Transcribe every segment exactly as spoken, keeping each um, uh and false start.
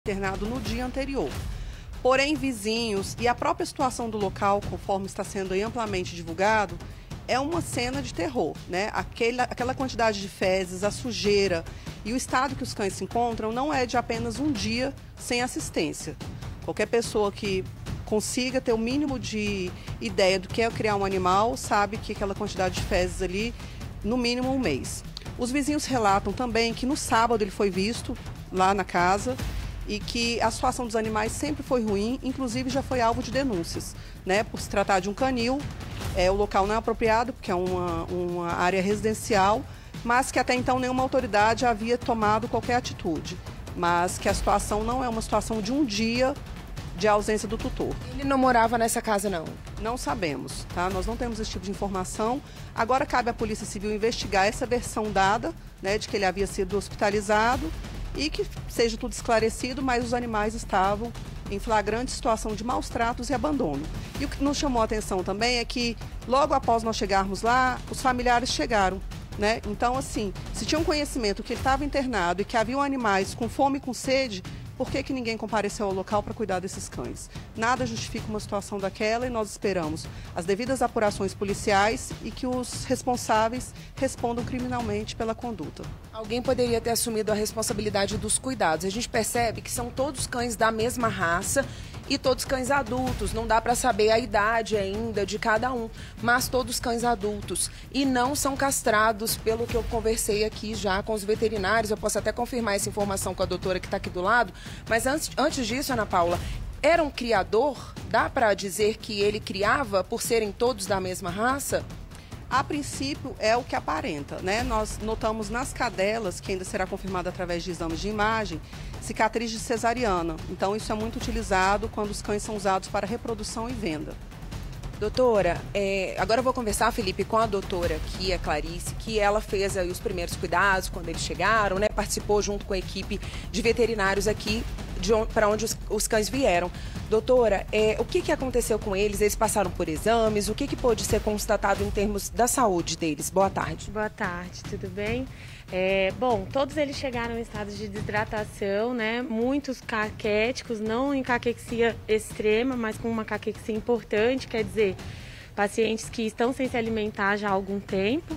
internado no dia anterior. Porém, vizinhos e a própria situação do local, conforme está sendo aí amplamente divulgado, é uma cena de terror, né? Aquela, aquela quantidade de fezes, a sujeira e o estado que os cães se encontram não é de apenas um dia sem assistência. Qualquer pessoa que consiga ter o mínimo de ideia do que é criar um animal sabe que aquela quantidade de fezes ali, no mínimo um mês. Os vizinhos relatam também que no sábado ele foi visto lá na casa e que a situação dos animais sempre foi ruim, inclusive já foi alvo de denúncias, né? Por se tratar de um canil, é, o local não é apropriado, porque é uma, uma área residencial, mas que até então nenhuma autoridade havia tomado qualquer atitude. Mas que a situação não é uma situação de um dia de ausência do tutor. Ele não morava nessa casa, não? Não sabemos, tá? Nós não temos esse tipo de informação. Agora cabe à Polícia Civil investigar essa versão dada, né, de que ele havia sido hospitalizado e que seja tudo esclarecido, mas os animais estavam em flagrante situação de maus tratos e abandono. E o que nos chamou a atenção também é que, logo após nós chegarmos lá, os familiares chegaram, né? Então, assim, se tinham conhecimento que ele estava internado e que haviam animais com fome e com sede, por que que ninguém compareceu ao local para cuidar desses cães? Nada justifica uma situação daquela e nós esperamos as devidas apurações policiais e que os responsáveis respondam criminalmente pela conduta. Alguém poderia ter assumido a responsabilidade dos cuidados. A gente percebe que são todos cães da mesma raça e todos cães adultos. Não dá para saber a idade ainda de cada um, mas todos cães adultos. E não são castrados, pelo que eu conversei aqui já com os veterinários. Eu posso até confirmar essa informação com a doutora que está aqui do lado. Mas antes, antes disso, Ana Paula, era um criador? Dá para dizer que ele criava por serem todos da mesma raça? A princípio é o que aparenta, né? Nós notamos nas cadelas, que ainda será confirmado através de exames de imagem, cicatriz de cesariana. Então isso é muito utilizado quando os cães são usados para reprodução e venda. Doutora, é, agora eu vou conversar, Felipe, com a doutora aqui, a Clarice, que ela fez aí os primeiros cuidados quando eles chegaram, né? Participou junto com a equipe de veterinários aqui para onde os, os cães vieram. Doutora, é, o que, que aconteceu com eles? Eles passaram por exames? O que, que pode ser constatado em termos da saúde deles? Boa tarde. Boa tarde, tudo bem? É, bom, todos eles chegaram em estado de desidratação, né? Muitos caquéticos, não em caquexia extrema, mas com uma caquexia importante, quer dizer, pacientes que estão sem se alimentar já há algum tempo.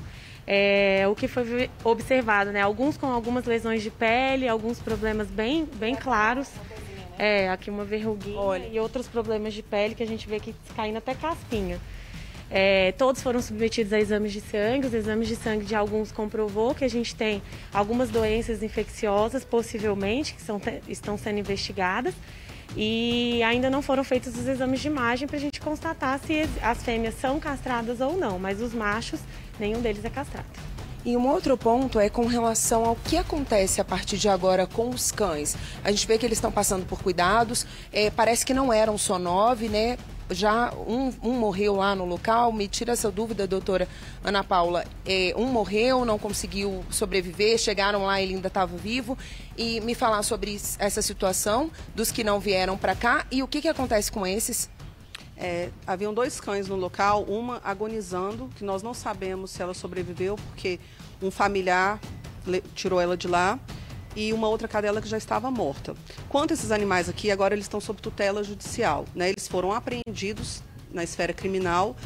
É, o que foi observado, né? Alguns com algumas lesões de pele, alguns problemas bem, bem claros. É, aqui uma verruguinha. Olha. E outros problemas de pele que a gente vê que caindo até caspinha. É, todos foram submetidos a exames de sangue. Os exames de sangue de alguns comprovou que a gente tem algumas doenças infecciosas, possivelmente, que são, estão sendo investigadas. E ainda não foram feitos os exames de imagem para a gente constatar se as fêmeas são castradas ou não, mas os machos, nenhum deles é castrado. E um outro ponto é com relação ao que acontece a partir de agora com os cães. A gente vê que eles estão passando por cuidados, é, parece que não eram só nove, né? Já um, um morreu lá no local. Me tira essa dúvida, doutora Ana Paula. É, um morreu, não conseguiu sobreviver, chegaram lá, ele ainda estava vivo. E me falar sobre essa situação dos que não vieram para cá e o que, que acontece com esses? É, haviam dois cães no local, uma agonizando, que nós não sabemos se ela sobreviveu, porque um familiar tirou ela de lá, e uma outra cadela que já estava morta. Quanto a esses animais aqui, agora eles estão sob tutela judicial, né? Eles foram apreendidos na esfera criminal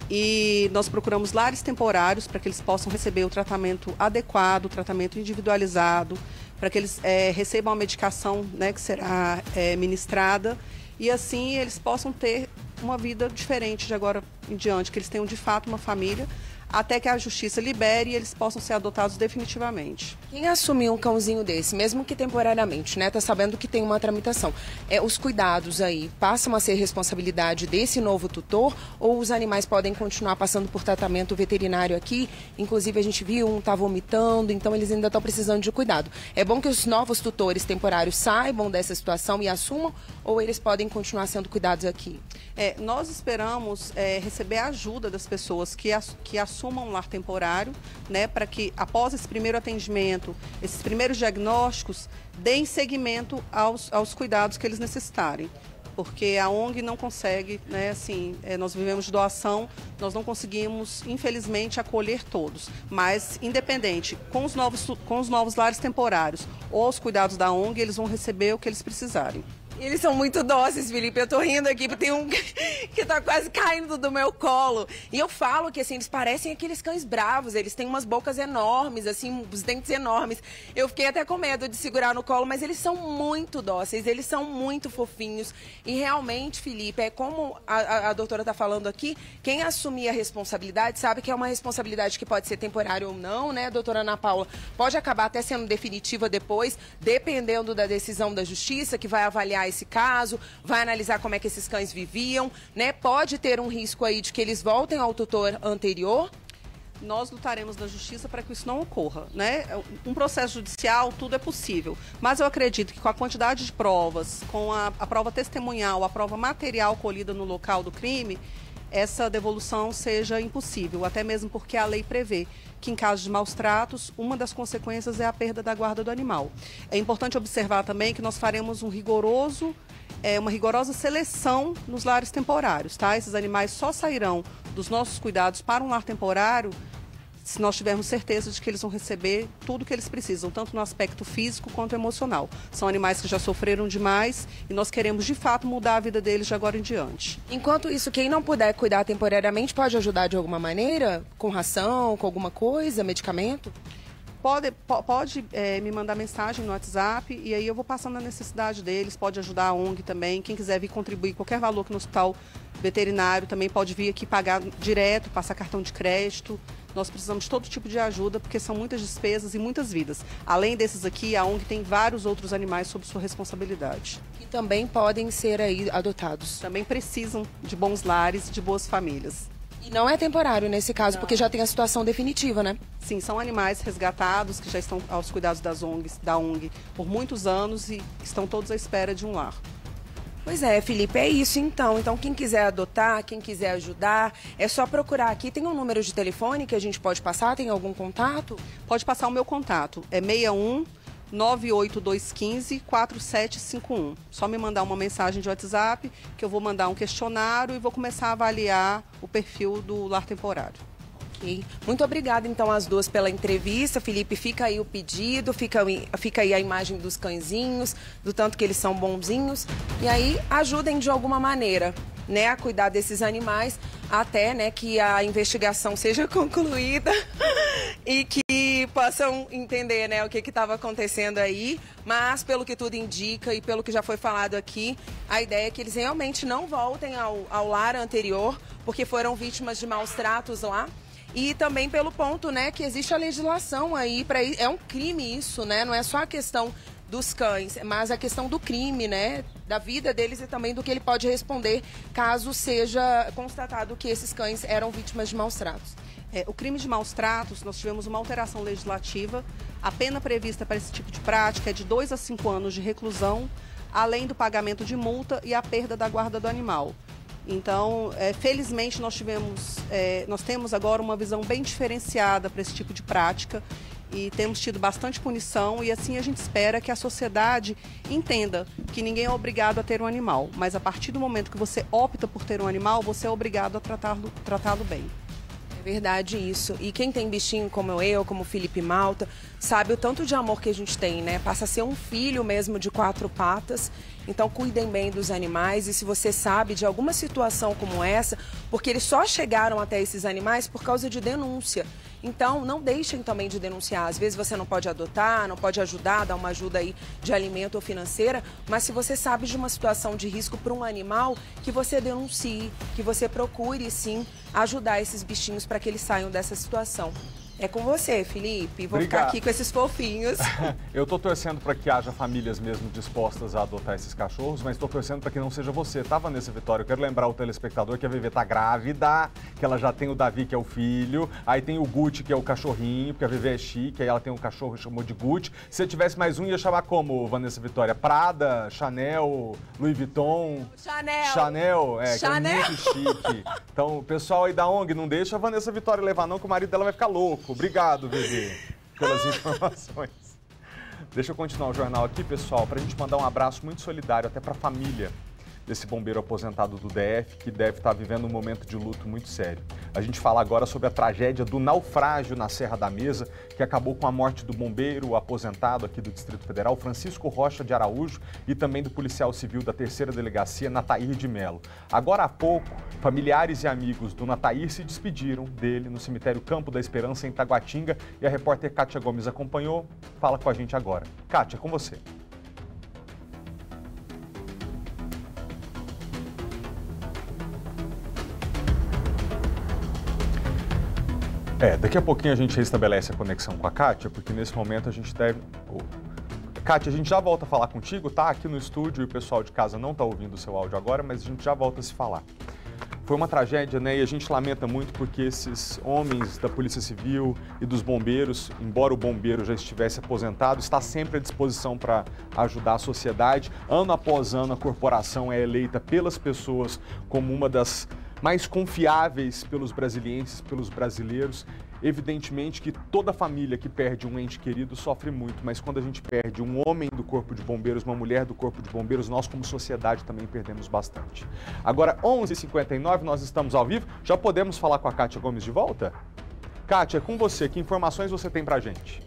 e nós procuramos lares temporários para que eles possam receber o tratamento adequado, o tratamento individualizado, para que eles é, recebam a medicação, né, que será é, ministrada e assim eles possam ter uma vida diferente de agora em diante, que eles tenham de fato uma família, até que a justiça libere e eles possam ser adotados definitivamente. Quem assumiu um cãozinho desse, mesmo que temporariamente, né, tá sabendo que tem uma tramitação, é, os cuidados aí passam a ser responsabilidade desse novo tutor ou os animais podem continuar passando por tratamento veterinário aqui? Inclusive a gente viu um tá vomitando, então eles ainda estão precisando de cuidado. É bom que os novos tutores temporários saibam dessa situação e assumam ou eles podem continuar sendo cuidados aqui? É, nós esperamos é, receber a ajuda das pessoas que, as, que assumam um lar temporário, né, para que após esse primeiro atendimento, esses primeiros diagnósticos, deem seguimento aos, aos cuidados que eles necessitarem. porque a O N G não consegue, né, assim, é, nós vivemos de doação, nós não conseguimos, infelizmente, acolher todos. Mas, independente, com os novos, com os novos lares temporários ou os cuidados da O N G, eles vão receber o que eles precisarem. Eles são muito dóceis, Felipe. Eu tô rindo aqui porque tem um que tá quase caindo do meu colo. E eu falo que, assim, eles parecem aqueles cães bravos. Eles têm umas bocas enormes, assim, os dentes enormes. Eu fiquei até com medo de segurar no colo, mas eles são muito dóceis, eles são muito fofinhos. E realmente, Felipe, é como a, a, a doutora tá falando aqui, quem assumir a responsabilidade sabe que é uma responsabilidade que pode ser temporária ou não, né, doutora Ana Paula? Pode acabar até sendo definitiva depois, dependendo da decisão da justiça, que vai avaliar esse caso, vai analisar como é que esses cães viviam, né? Pode ter um risco aí de que eles voltem ao tutor anterior. Nós lutaremos na justiça para que isso não ocorra, né? Um processo judicial, tudo é possível. Mas eu acredito que com a quantidade de provas, com a, a prova testemunhal, a prova material colhida no local do crime, essa devolução seja impossível, até mesmo porque a lei prevê que em caso de maus tratos, uma das consequências é a perda da guarda do animal. É importante observar também que nós faremos um rigoroso, é, uma rigorosa seleção nos lares temporários, tá? Esses animais só sairão dos nossos cuidados para um lar temporário se nós tivermos certeza de que eles vão receber tudo que eles precisam, tanto no aspecto físico quanto emocional. São animais que já sofreram demais e nós queremos, de fato, mudar a vida deles de agora em diante. Enquanto isso, quem não puder cuidar temporariamente pode ajudar de alguma maneira? Com ração, com alguma coisa, medicamento? Pode, pode é, me mandar mensagem no WhatsApp e aí eu vou passando a necessidade deles, pode ajudar a O N G também. Quem quiser vir contribuir qualquer valor aqui no hospital veterinário também pode vir aqui pagar direto, passar cartão de crédito. Nós precisamos de todo tipo de ajuda, porque são muitas despesas e muitas vidas. Além desses aqui, a O N G tem vários outros animais sob sua responsabilidade. E também podem ser aí adotados. Também precisam de bons lares, de boas famílias. E não é temporário nesse caso, não. Porque já tem a situação definitiva, né? Sim, são animais resgatados que já estão aos cuidados das O N Gs, da O N G por muitos anos e estão todos à espera de um lar. Pois é, Felipe, é isso então. Então, quem quiser adotar, quem quiser ajudar, é só procurar aqui. Tem um número de telefone que a gente pode passar? Tem algum contato? Pode passar o meu contato. É seis um nove oito dois um cinco quatro sete cinco um. Só me mandar uma mensagem de WhatsApp que eu vou mandar um questionário e vou começar a avaliar o perfil do lar temporário. Ok. Muito obrigada, então, às duas pela entrevista. Felipe, fica aí o pedido, fica, fica aí a imagem dos cãezinhos, do tanto que eles são bonzinhos. E aí, ajudem de alguma maneira, né, a cuidar desses animais até, né, que a investigação seja concluída e que possam entender, né, o que estava acontecendo aí. Mas, pelo que tudo indica e pelo que já foi falado aqui, a ideia é que eles realmente não voltem ao, ao lar anterior, porque foram vítimas de maus tratos lá. E também pelo ponto, né, que existe a legislação aí, pra, é um crime isso, né, não é só a questão dos cães, mas a questão do crime, né, da vida deles e também do que ele pode responder caso seja constatado que esses cães eram vítimas de maus tratos. É, o crime de maus tratos, nós tivemos uma alteração legislativa, a pena prevista para esse tipo de prática é de dois a cinco anos de reclusão, além do pagamento de multa e a perda da guarda do animal. Então, é, felizmente, nós, tivemos, é, nós temos agora uma visão bem diferenciada para esse tipo de prática e temos tido bastante punição e assim a gente espera que a sociedade entenda que ninguém é obrigado a ter um animal, mas a partir do momento que você opta por ter um animal, você é obrigado a tratá-lo tratá-lo bem. É verdade isso. E quem tem bichinho como eu, como o Felipe Malta, sabe o tanto de amor que a gente tem, né? Passa a ser um filho mesmo de quatro patas. Então, cuidem bem dos animais e se você sabe de alguma situação como essa, porque eles só chegaram até esses animais por causa de denúncia. Então, não deixem também de denunciar. Às vezes você não pode adotar, não pode ajudar, dar uma ajuda aí de alimento ou financeira, mas se você sabe de uma situação de risco para um animal, que você denuncie, que você procure, sim, ajudar esses bichinhos para que eles saiam dessa situação. É com você, Felipe. Vou Obrigado. Ficar aqui com esses fofinhos. Eu estou torcendo para que haja famílias mesmo dispostas a adotar esses cachorros, mas estou torcendo para que não seja você, tá, Vanessa Vitória? Eu quero lembrar o telespectador que a Vevê tá grávida, que ela já tem o Davi, que é o filho, aí tem o Gucci, que é o cachorrinho, porque a Vevê é chique, aí ela tem um cachorro que chamou de Gucci. Se você tivesse mais um, ia chamar como, Vanessa Vitória? Prada, Chanel, Louis Vuitton? Chanel. Chanel, é, Chanel. que é muito chique. Então, o pessoal aí da O N G, não deixa a Vanessa Vitória levar não, que o marido dela vai ficar louco. Obrigado, Vivi, pelas informações. Deixa eu continuar o jornal aqui, pessoal, para a gente mandar um abraço muito solidário até para a família desse bombeiro aposentado do D F, que deve estar vivendo um momento de luto muito sério. A gente fala agora sobre a tragédia do naufrágio na Serra da Mesa, que acabou com a morte do bombeiro aposentado aqui do Distrito Federal, Francisco Rocha de Araújo, e também do policial civil da terceira Delegacia, Natair de Melo. Agora há pouco, familiares e amigos do Natair se despediram dele no cemitério Campo da Esperança, em Taguatinga, e a repórter Kátia Gomes acompanhou. Fala com a gente agora. Kátia, com você. É, daqui a pouquinho a gente restabelece a conexão com a Kátia, porque nesse momento a gente deve... Oh. Kátia, a gente já volta a falar contigo, tá? Aqui no estúdio e o pessoal de casa não tá ouvindo o seu áudio agora, mas a gente já volta a se falar. Foi uma tragédia, né? E a gente lamenta muito porque esses homens da Polícia Civil e dos bombeiros, embora o bombeiro já estivesse aposentado, está sempre à disposição para ajudar a sociedade. Ano após ano, a corporação é eleita pelas pessoas como uma das mais confiáveis pelos brasilienses, pelos brasileiros. Evidentemente que toda família que perde um ente querido sofre muito, mas quando a gente perde um homem do Corpo de Bombeiros, uma mulher do Corpo de Bombeiros, nós como sociedade também perdemos bastante. Agora, onze e cinquenta e nove, nós estamos ao vivo. Já podemos falar com a Kátia Gomes de volta? Kátia, é com você. Que informações você tem pra gente?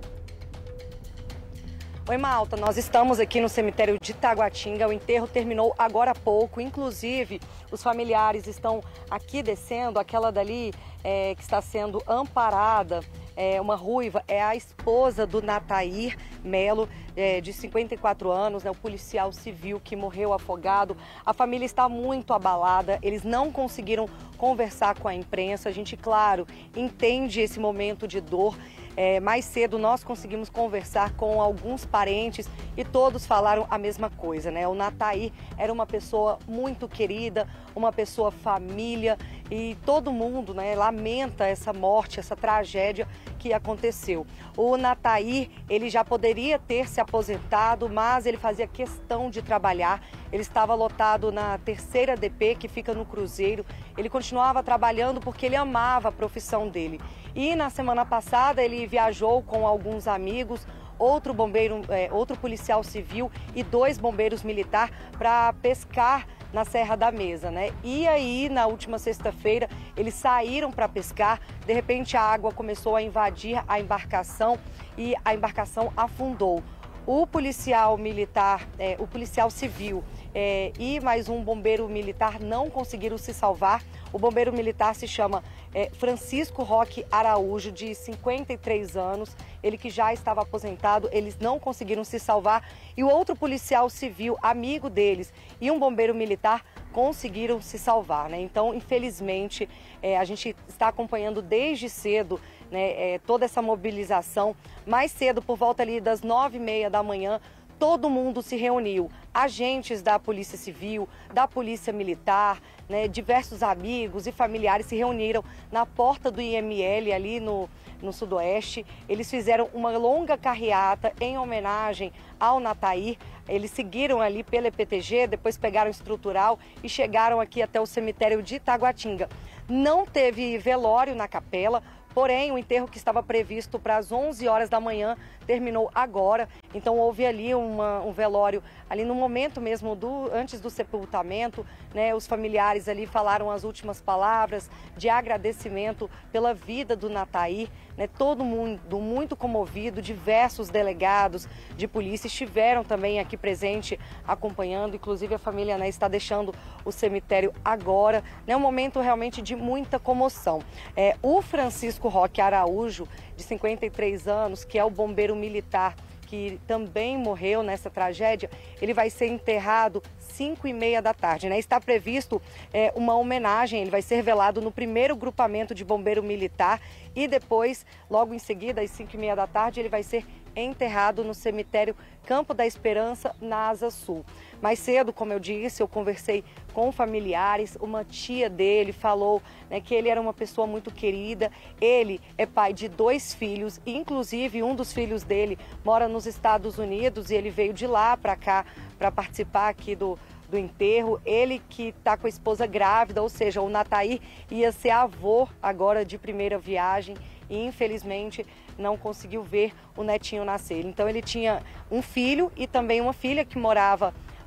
Oi, Malta, nós estamos aqui no cemitério de Taguatinga, o enterro terminou agora há pouco, inclusive os familiares estão aqui descendo, aquela dali é, que está sendo amparada, é, uma ruiva, é a esposa do Natair Melo, é, de cinquenta e quatro anos, né, o policial civil que morreu afogado. A família está muito abalada, eles não conseguiram conversar com a imprensa, a gente, claro, entende esse momento de dor. É, mais cedo nós conseguimos conversar com alguns parentes e todos falaram a mesma coisa, né? O Natair era uma pessoa muito querida, uma pessoa família, e todo mundo, né, lamenta essa morte, essa tragédia que aconteceu. O Natair, ele já poderia ter se aposentado, mas ele fazia questão de trabalhar. Ele estava lotado na terceira D P, que fica no Cruzeiro. Ele continuava trabalhando porque ele amava a profissão dele. E na semana passada ele viajou com alguns amigos, outro bombeiro, é, outro policial civil e dois bombeiros militares para pescar na Serra da Mesa, né? E aí, na última sexta-feira, eles saíram para pescar, de repente a água começou a invadir a embarcação e a embarcação afundou. O policial militar, é, o policial civil é, e mais um bombeiro militar não conseguiram se salvar. O bombeiro militar se chama é, Francisco Roque Araújo, de cinquenta e três anos, ele que já estava aposentado, eles não conseguiram se salvar. E o outro policial civil, amigo deles, e um bombeiro militar conseguiram se salvar, né? Então, infelizmente, é, a gente está acompanhando desde cedo, né, é, toda essa mobilização. Mais cedo, por volta ali das nove e meia da manhã, todo mundo se reuniu. Agentes da Polícia Civil, da Polícia Militar, né, diversos amigos e familiares se reuniram na porta do I M L ali no, no Sudoeste. Eles fizeram uma longa carreata em homenagem ao Natair. Eles seguiram ali pela E P T G, depois pegaram estrutural e chegaram aqui até o cemitério de Taguatinga. Não teve velório na capela, porém o enterro que estava previsto para as onze horas da manhã terminou agora. Então houve ali uma, um velório, ali no momento mesmo, do, antes do sepultamento, né, os familiares ali falaram as últimas palavras de agradecimento pela vida do Natair, né, todo mundo muito comovido, diversos delegados de polícia estiveram também aqui presente acompanhando, inclusive a família, né, está deixando o cemitério agora, né, um momento realmente de muita comoção. É, o Francisco Roque Araújo, de cinquenta e três anos, que é o bombeiro militar que também morreu nessa tragédia, ele vai ser enterrado cinco e meia da tarde, né? Está previsto é, uma homenagem, ele vai ser velado no primeiro grupamento de bombeiro militar e depois, logo em seguida, às cinco e meia da tarde, ele vai ser enterrado no cemitério Campo da Esperança, na Asa Sul. Mais cedo, como eu disse, eu conversei com familiares, uma tia dele falou, né, que ele era uma pessoa muito querida. Ele é pai de dois filhos, inclusive um dos filhos dele mora nos Estados Unidos e ele veio de lá para cá para participar aqui do, do enterro. Ele que está com a esposa grávida, ou seja, o Natair ia ser avô agora de primeira viagem e infelizmente não conseguiu ver o netinho nascer. Então ele tinha um filho e também uma filha que morava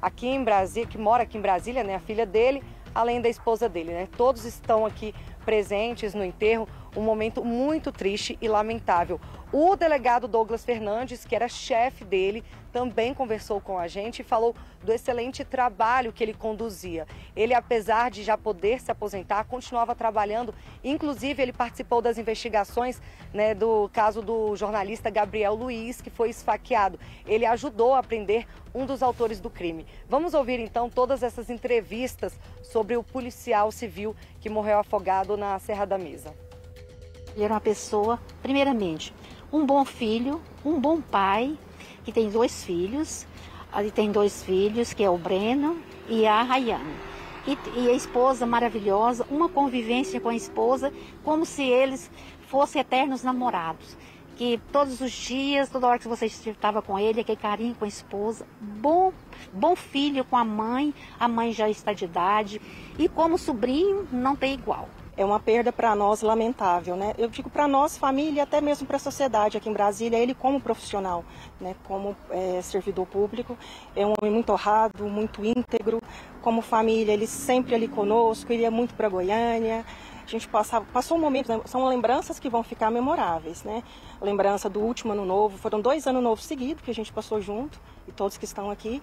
aqui em Brasília, que mora aqui em Brasília, né, a filha dele, além da esposa dele, né? Todos estão aqui presentes no enterro, um momento muito triste e lamentável. O delegado Douglas Fernandes, que era chefe dele, também conversou com a gente e falou do excelente trabalho que ele conduzia. Ele, apesar de já poder se aposentar, continuava trabalhando. Inclusive, ele participou das investigações, né, do caso do jornalista Gabriel Luiz, que foi esfaqueado. Ele ajudou a prender um dos autores do crime. Vamos ouvir, então, todas essas entrevistas sobre o policial civil que morreu afogado na Serra da Mesa. Ele era uma pessoa, primeiramente, um bom filho, um bom pai, que tem dois filhos. Ele tem dois filhos, que é o Breno e a Rayane. E, e a esposa maravilhosa, uma convivência com a esposa, como se eles fossem eternos namorados. Que todos os dias, toda hora que você estava com ele, aquele carinho com a esposa. Bom, bom filho com a mãe, a mãe já está de idade. E como sobrinho, não tem igual. É uma perda para nós lamentável, né? Eu digo para nós, família, e até mesmo para a sociedade aqui em Brasília, ele como profissional, né? Como é, servidor público, é um homem muito honrado, muito íntegro. Como família, ele sempre ali conosco, ele é muito para Goiânia. A gente passava, passou um momento, né? São lembranças que vão ficar memoráveis, né? Lembrança do último ano novo, foram dois anos novos seguidos que a gente passou junto, e todos que estão aqui.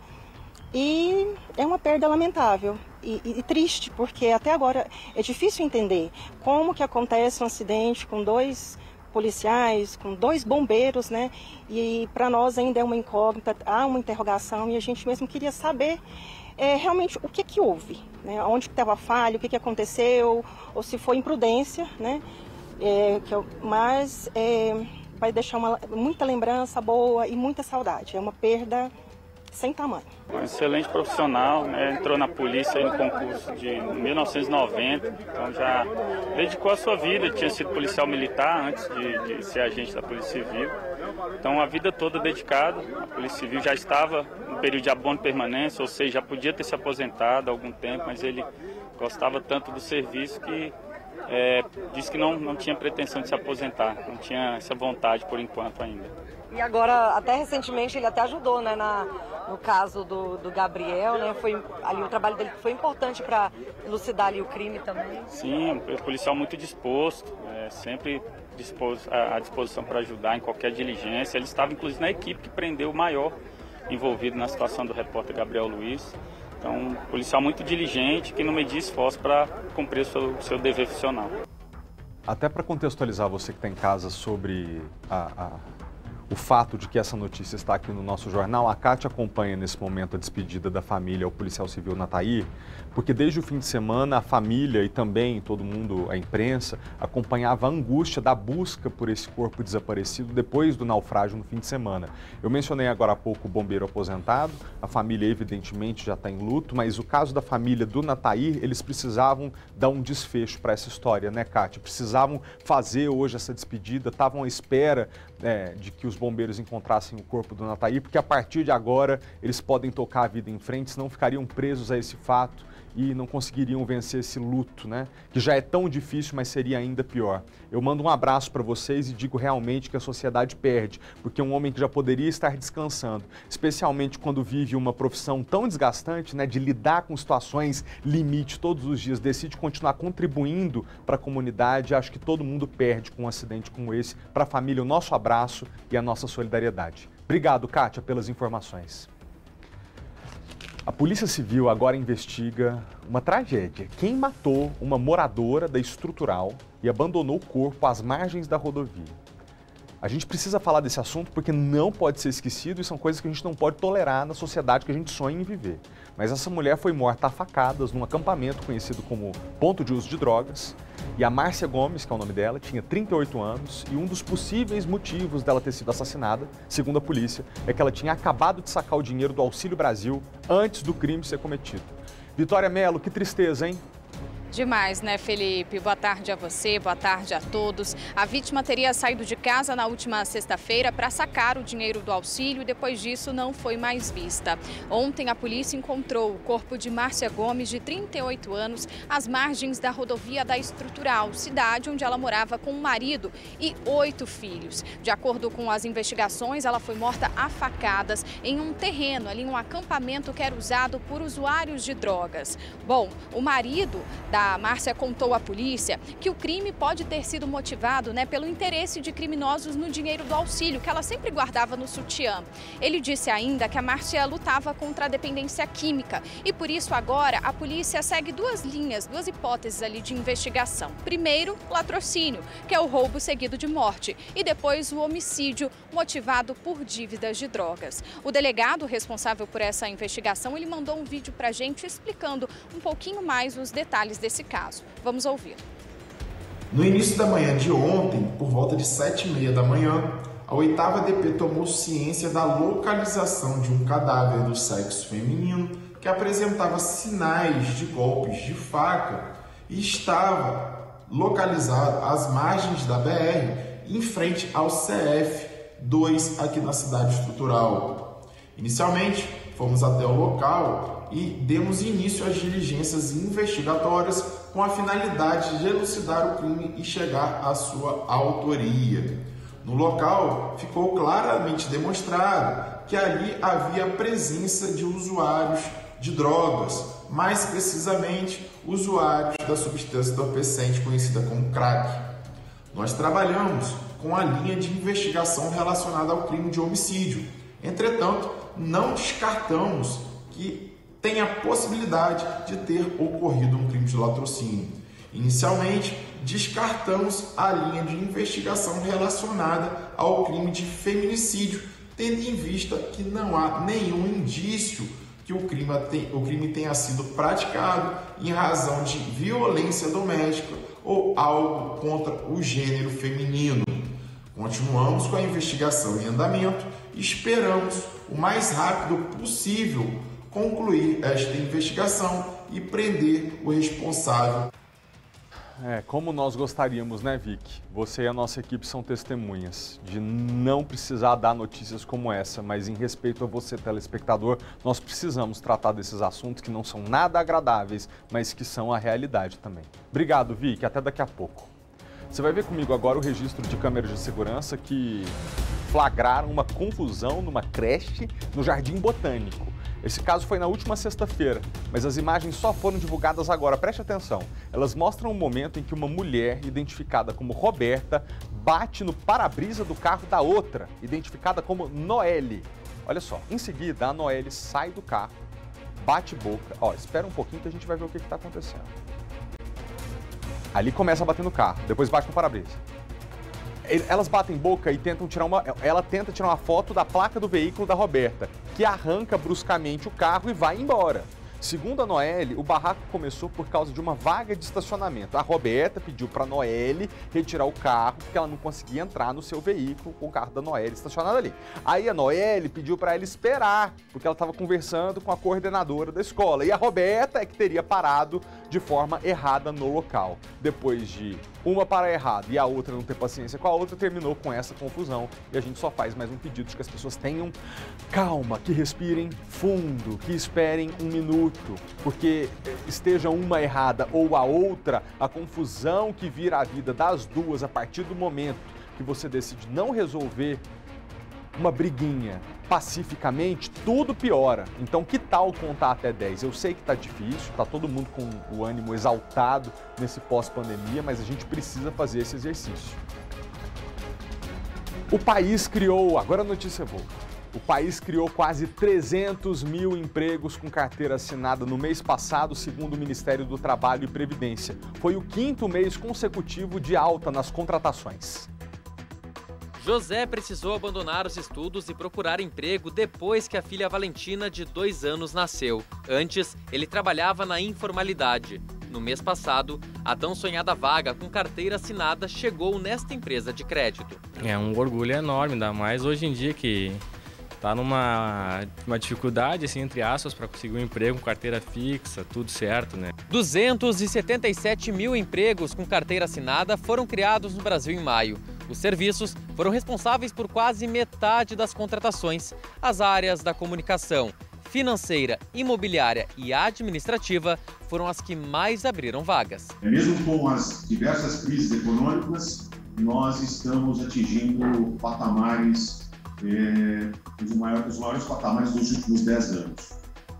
E é uma perda lamentável e, e, e triste, porque até agora é difícil entender como que acontece um acidente com dois policiais, com dois bombeiros, né? E para nós ainda é uma incógnita, há uma interrogação e a gente mesmo queria saber é, realmente o que que houve, né? Onde que estava a falha, o que que aconteceu, ou se foi imprudência, né? É, que eu, mas é, vai deixar uma, muita lembrança boa e muita saudade. É uma perda sem tamanho. Um excelente profissional, né? Entrou na polícia aí no concurso de mil novecentos e noventa, então já dedicou a sua vida, tinha sido policial militar antes de, de ser agente da Polícia Civil, então a vida toda dedicada. A Polícia Civil já estava no período de abono de permanência, ou seja, já podia ter se aposentado há algum tempo, mas ele gostava tanto do serviço que é, disse que não, não tinha pretensão de se aposentar, não tinha essa vontade por enquanto ainda. E agora, até recentemente, ele até ajudou, né, na, no caso do, do Gabriel, né, foi, ali o trabalho dele foi importante para elucidar ali o crime também. Sim, um policial muito disposto, é, sempre disposto, à disposição para ajudar em qualquer diligência. Ele estava, inclusive, na equipe que prendeu o maior envolvido na situação do repórter Gabriel Luiz. Então, um policial muito diligente, que não media esforço para cumprir o seu, seu dever profissional. Até para contextualizar você que está em casa sobre a... a... o fato de que essa notícia está aqui no nosso jornal, a Cátia acompanha nesse momento a despedida da família ao policial civil Natair, porque desde o fim de semana a família e também todo mundo, a imprensa, acompanhava a angústia da busca por esse corpo desaparecido depois do naufrágio no fim de semana. Eu mencionei agora há pouco o bombeiro aposentado, a família evidentemente já está em luto, mas o caso da família do Natair, eles precisavam dar um desfecho para essa história, né, Cátia? Precisavam fazer hoje essa despedida, estavam à espera é, de que os bombeiros encontrassem o corpo do Natair, porque a partir de agora eles podem tocar a vida em frente, senão ficariam presos a esse fato e não conseguiriam vencer esse luto, né? Que já é tão difícil, mas seria ainda pior. Eu mando um abraço para vocês e digo realmente que a sociedade perde, porque um homem que já poderia estar descansando, especialmente quando vive uma profissão tão desgastante, né, de lidar com situações limite todos os dias, decide continuar contribuindo para a comunidade, acho que todo mundo perde com um acidente como esse. Para a família, o nosso abraço e a nossa solidariedade. Obrigado, Kátia, pelas informações. A Polícia Civil agora investiga uma tragédia. Quem matou uma moradora da Estrutural e abandonou o corpo às margens da rodovia? A gente precisa falar desse assunto porque não pode ser esquecido e são coisas que a gente não pode tolerar na sociedade que a gente sonha em viver. Mas essa mulher foi morta a facadas num acampamento conhecido como Ponto de Uso de Drogas. E a Márcia Gomes, que é o nome dela, tinha trinta e oito anos e um dos possíveis motivos dela ter sido assassinada, segundo a polícia, é que ela tinha acabado de sacar o dinheiro do Auxílio Brasil antes do crime ser cometido. Vitória Mello, que tristeza, hein? Demais, né, Felipe? Boa tarde a você, boa tarde a todos. A vítima teria saído de casa na última sexta-feira para sacar o dinheiro do auxílio e depois disso não foi mais vista. Ontem a polícia encontrou o corpo de Márcia Gomes, de trinta e oito anos, às margens da rodovia da Estrutural, cidade onde ela morava com o marido e oito filhos. De acordo com as investigações, ela foi morta a facadas em um terreno, ali em um acampamento que era usado por usuários de drogas. Bom, o marido da A Márcia contou à polícia que o crime pode ter sido motivado, né, pelo interesse de criminosos no dinheiro do auxílio, que ela sempre guardava no sutiã. Ele disse ainda que a Márcia lutava contra a dependência química e, por isso, agora a polícia segue duas linhas, duas hipóteses ali de investigação. Primeiro, latrocínio, que é o roubo seguido de morte, e depois o homicídio motivado por dívidas de drogas. O delegado responsável por essa investigação, ele mandou um vídeo pra gente explicando um pouquinho mais os detalhes desse Esse caso. Vamos ouvir. No início da manhã de ontem, por volta de sete e meia da manhã, a oitava D P tomou ciência da localização de um cadáver do sexo feminino que apresentava sinais de golpes de faca e estava localizado às margens da B R, em frente ao C F dois, aqui na cidade estrutural. Inicialmente, fomos até o local e demos início às diligências investigatórias com a finalidade de elucidar o crime e chegar à sua autoria. No local, ficou claramente demonstrado que ali havia presença de usuários de drogas, mais precisamente usuários da substância entorpecente conhecida como crack. Nós trabalhamos com a linha de investigação relacionada ao crime de homicídio. Entretanto, não descartamos que tem a possibilidade de ter ocorrido um crime de latrocínio. Inicialmente, descartamos a linha de investigação relacionada ao crime de feminicídio, tendo em vista que não há nenhum indício que o crime, o crime tenha sido praticado em razão de violência doméstica ou algo contra o gênero feminino. Continuamos com a investigação em andamento e esperamos o mais rápido possível concluir esta investigação e prender o responsável. É, como nós gostaríamos, né, Vicky? Você e a nossa equipe são testemunhas de não precisar dar notícias como essa, mas em respeito a você, telespectador, nós precisamos tratar desses assuntos que não são nada agradáveis, mas que são a realidade também. Obrigado, Vicky. Até daqui a pouco. Você vai ver comigo agora o registro de câmeras de segurança que flagraram uma confusão numa creche no Jardim Botânico. Esse caso foi na última sexta-feira, mas as imagens só foram divulgadas agora. Preste atenção. Elas mostram um momento em que uma mulher, identificada como Roberta, bate no para-brisa do carro da outra, identificada como Noelle. Olha só, em seguida a Noelle sai do carro, bate boca. Ó, espera um pouquinho que a gente vai ver o que está acontecendo. Ali começa a bater no carro, depois bate no para-brisa. Elas batem boca e tentam tirar uma... Ela tenta tirar uma foto da placa do veículo da Roberta, que arranca bruscamente o carro e vai embora. Segundo a Noelle, o barraco começou por causa de uma vaga de estacionamento. A Roberta pediu para a Noelle retirar o carro, porque ela não conseguia entrar no seu veículo com o carro da Noelle estacionado ali. Aí a Noelle pediu para ela esperar, porque ela estava conversando com a coordenadora da escola. E a Roberta é que teria parado de forma errada no local. Depois de uma parar errado e a outra não ter paciência com a outra, terminou com essa confusão. E a gente só faz mais um pedido de que as pessoas tenham calma, que respirem fundo, que esperem um minuto. Porque esteja uma errada ou a outra, a confusão que vira a vida das duas a partir do momento que você decide não resolver uma briguinha pacificamente, tudo piora. Então, que tal contar até dez? Eu sei que tá difícil, tá todo mundo com o ânimo exaltado nesse pós-pandemia, mas a gente precisa fazer esse exercício. O país criou, agora a notícia boa, o país criou quase trezentos mil empregos com carteira assinada no mês passado, segundo o Ministério do Trabalho e Previdência. Foi o quinto mês consecutivo de alta nas contratações. José precisou abandonar os estudos e procurar emprego depois que a filha Valentina, de dois anos, nasceu. Antes, ele trabalhava na informalidade. No mês passado, a tão sonhada vaga com carteira assinada chegou nesta empresa de crédito. É um orgulho enorme, ainda mais hoje em dia que tá numa uma dificuldade, assim, entre aspas, para conseguir um emprego com carteira fixa, tudo certo, né? duzentos e setenta e sete mil empregos com carteira assinada foram criados no Brasil em maio. Os serviços foram responsáveis por quase metade das contratações. As áreas da comunicação, financeira, imobiliária e administrativa foram as que mais abriram vagas. Mesmo com as diversas crises econômicas, nós estamos atingindo patamares, é, os, maiores, os maiores patamares dos últimos dez anos.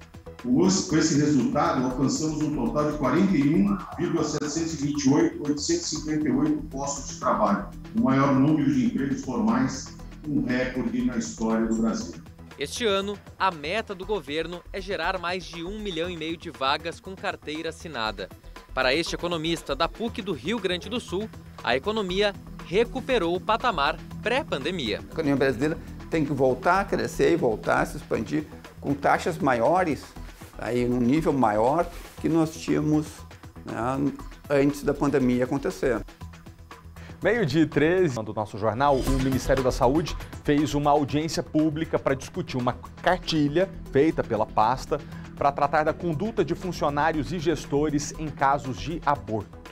Os, com esse resultado, alcançamos um total de quarenta e um mil setecentos e vinte e oito mil oitocentos e cinquenta e oito postos de trabalho, o maior número de empregos formais, um recorde na história do Brasil. Este ano, a meta do governo é gerar mais de um milhão e meio de vagas com carteira assinada. Para este economista da P U C do Rio Grande do Sul, a economia recuperou o patamar pré-pandemia. A economia brasileira tem que voltar a crescer e voltar a se expandir com taxas maiores, aí um nível maior que nós tínhamos, né, antes da pandemia acontecer. Meio-dia e treze, do nosso jornal, o Ministério da Saúde fez uma audiência pública para discutir uma cartilha feita pela pasta para tratar da conduta de funcionários e gestores em casos de aborto.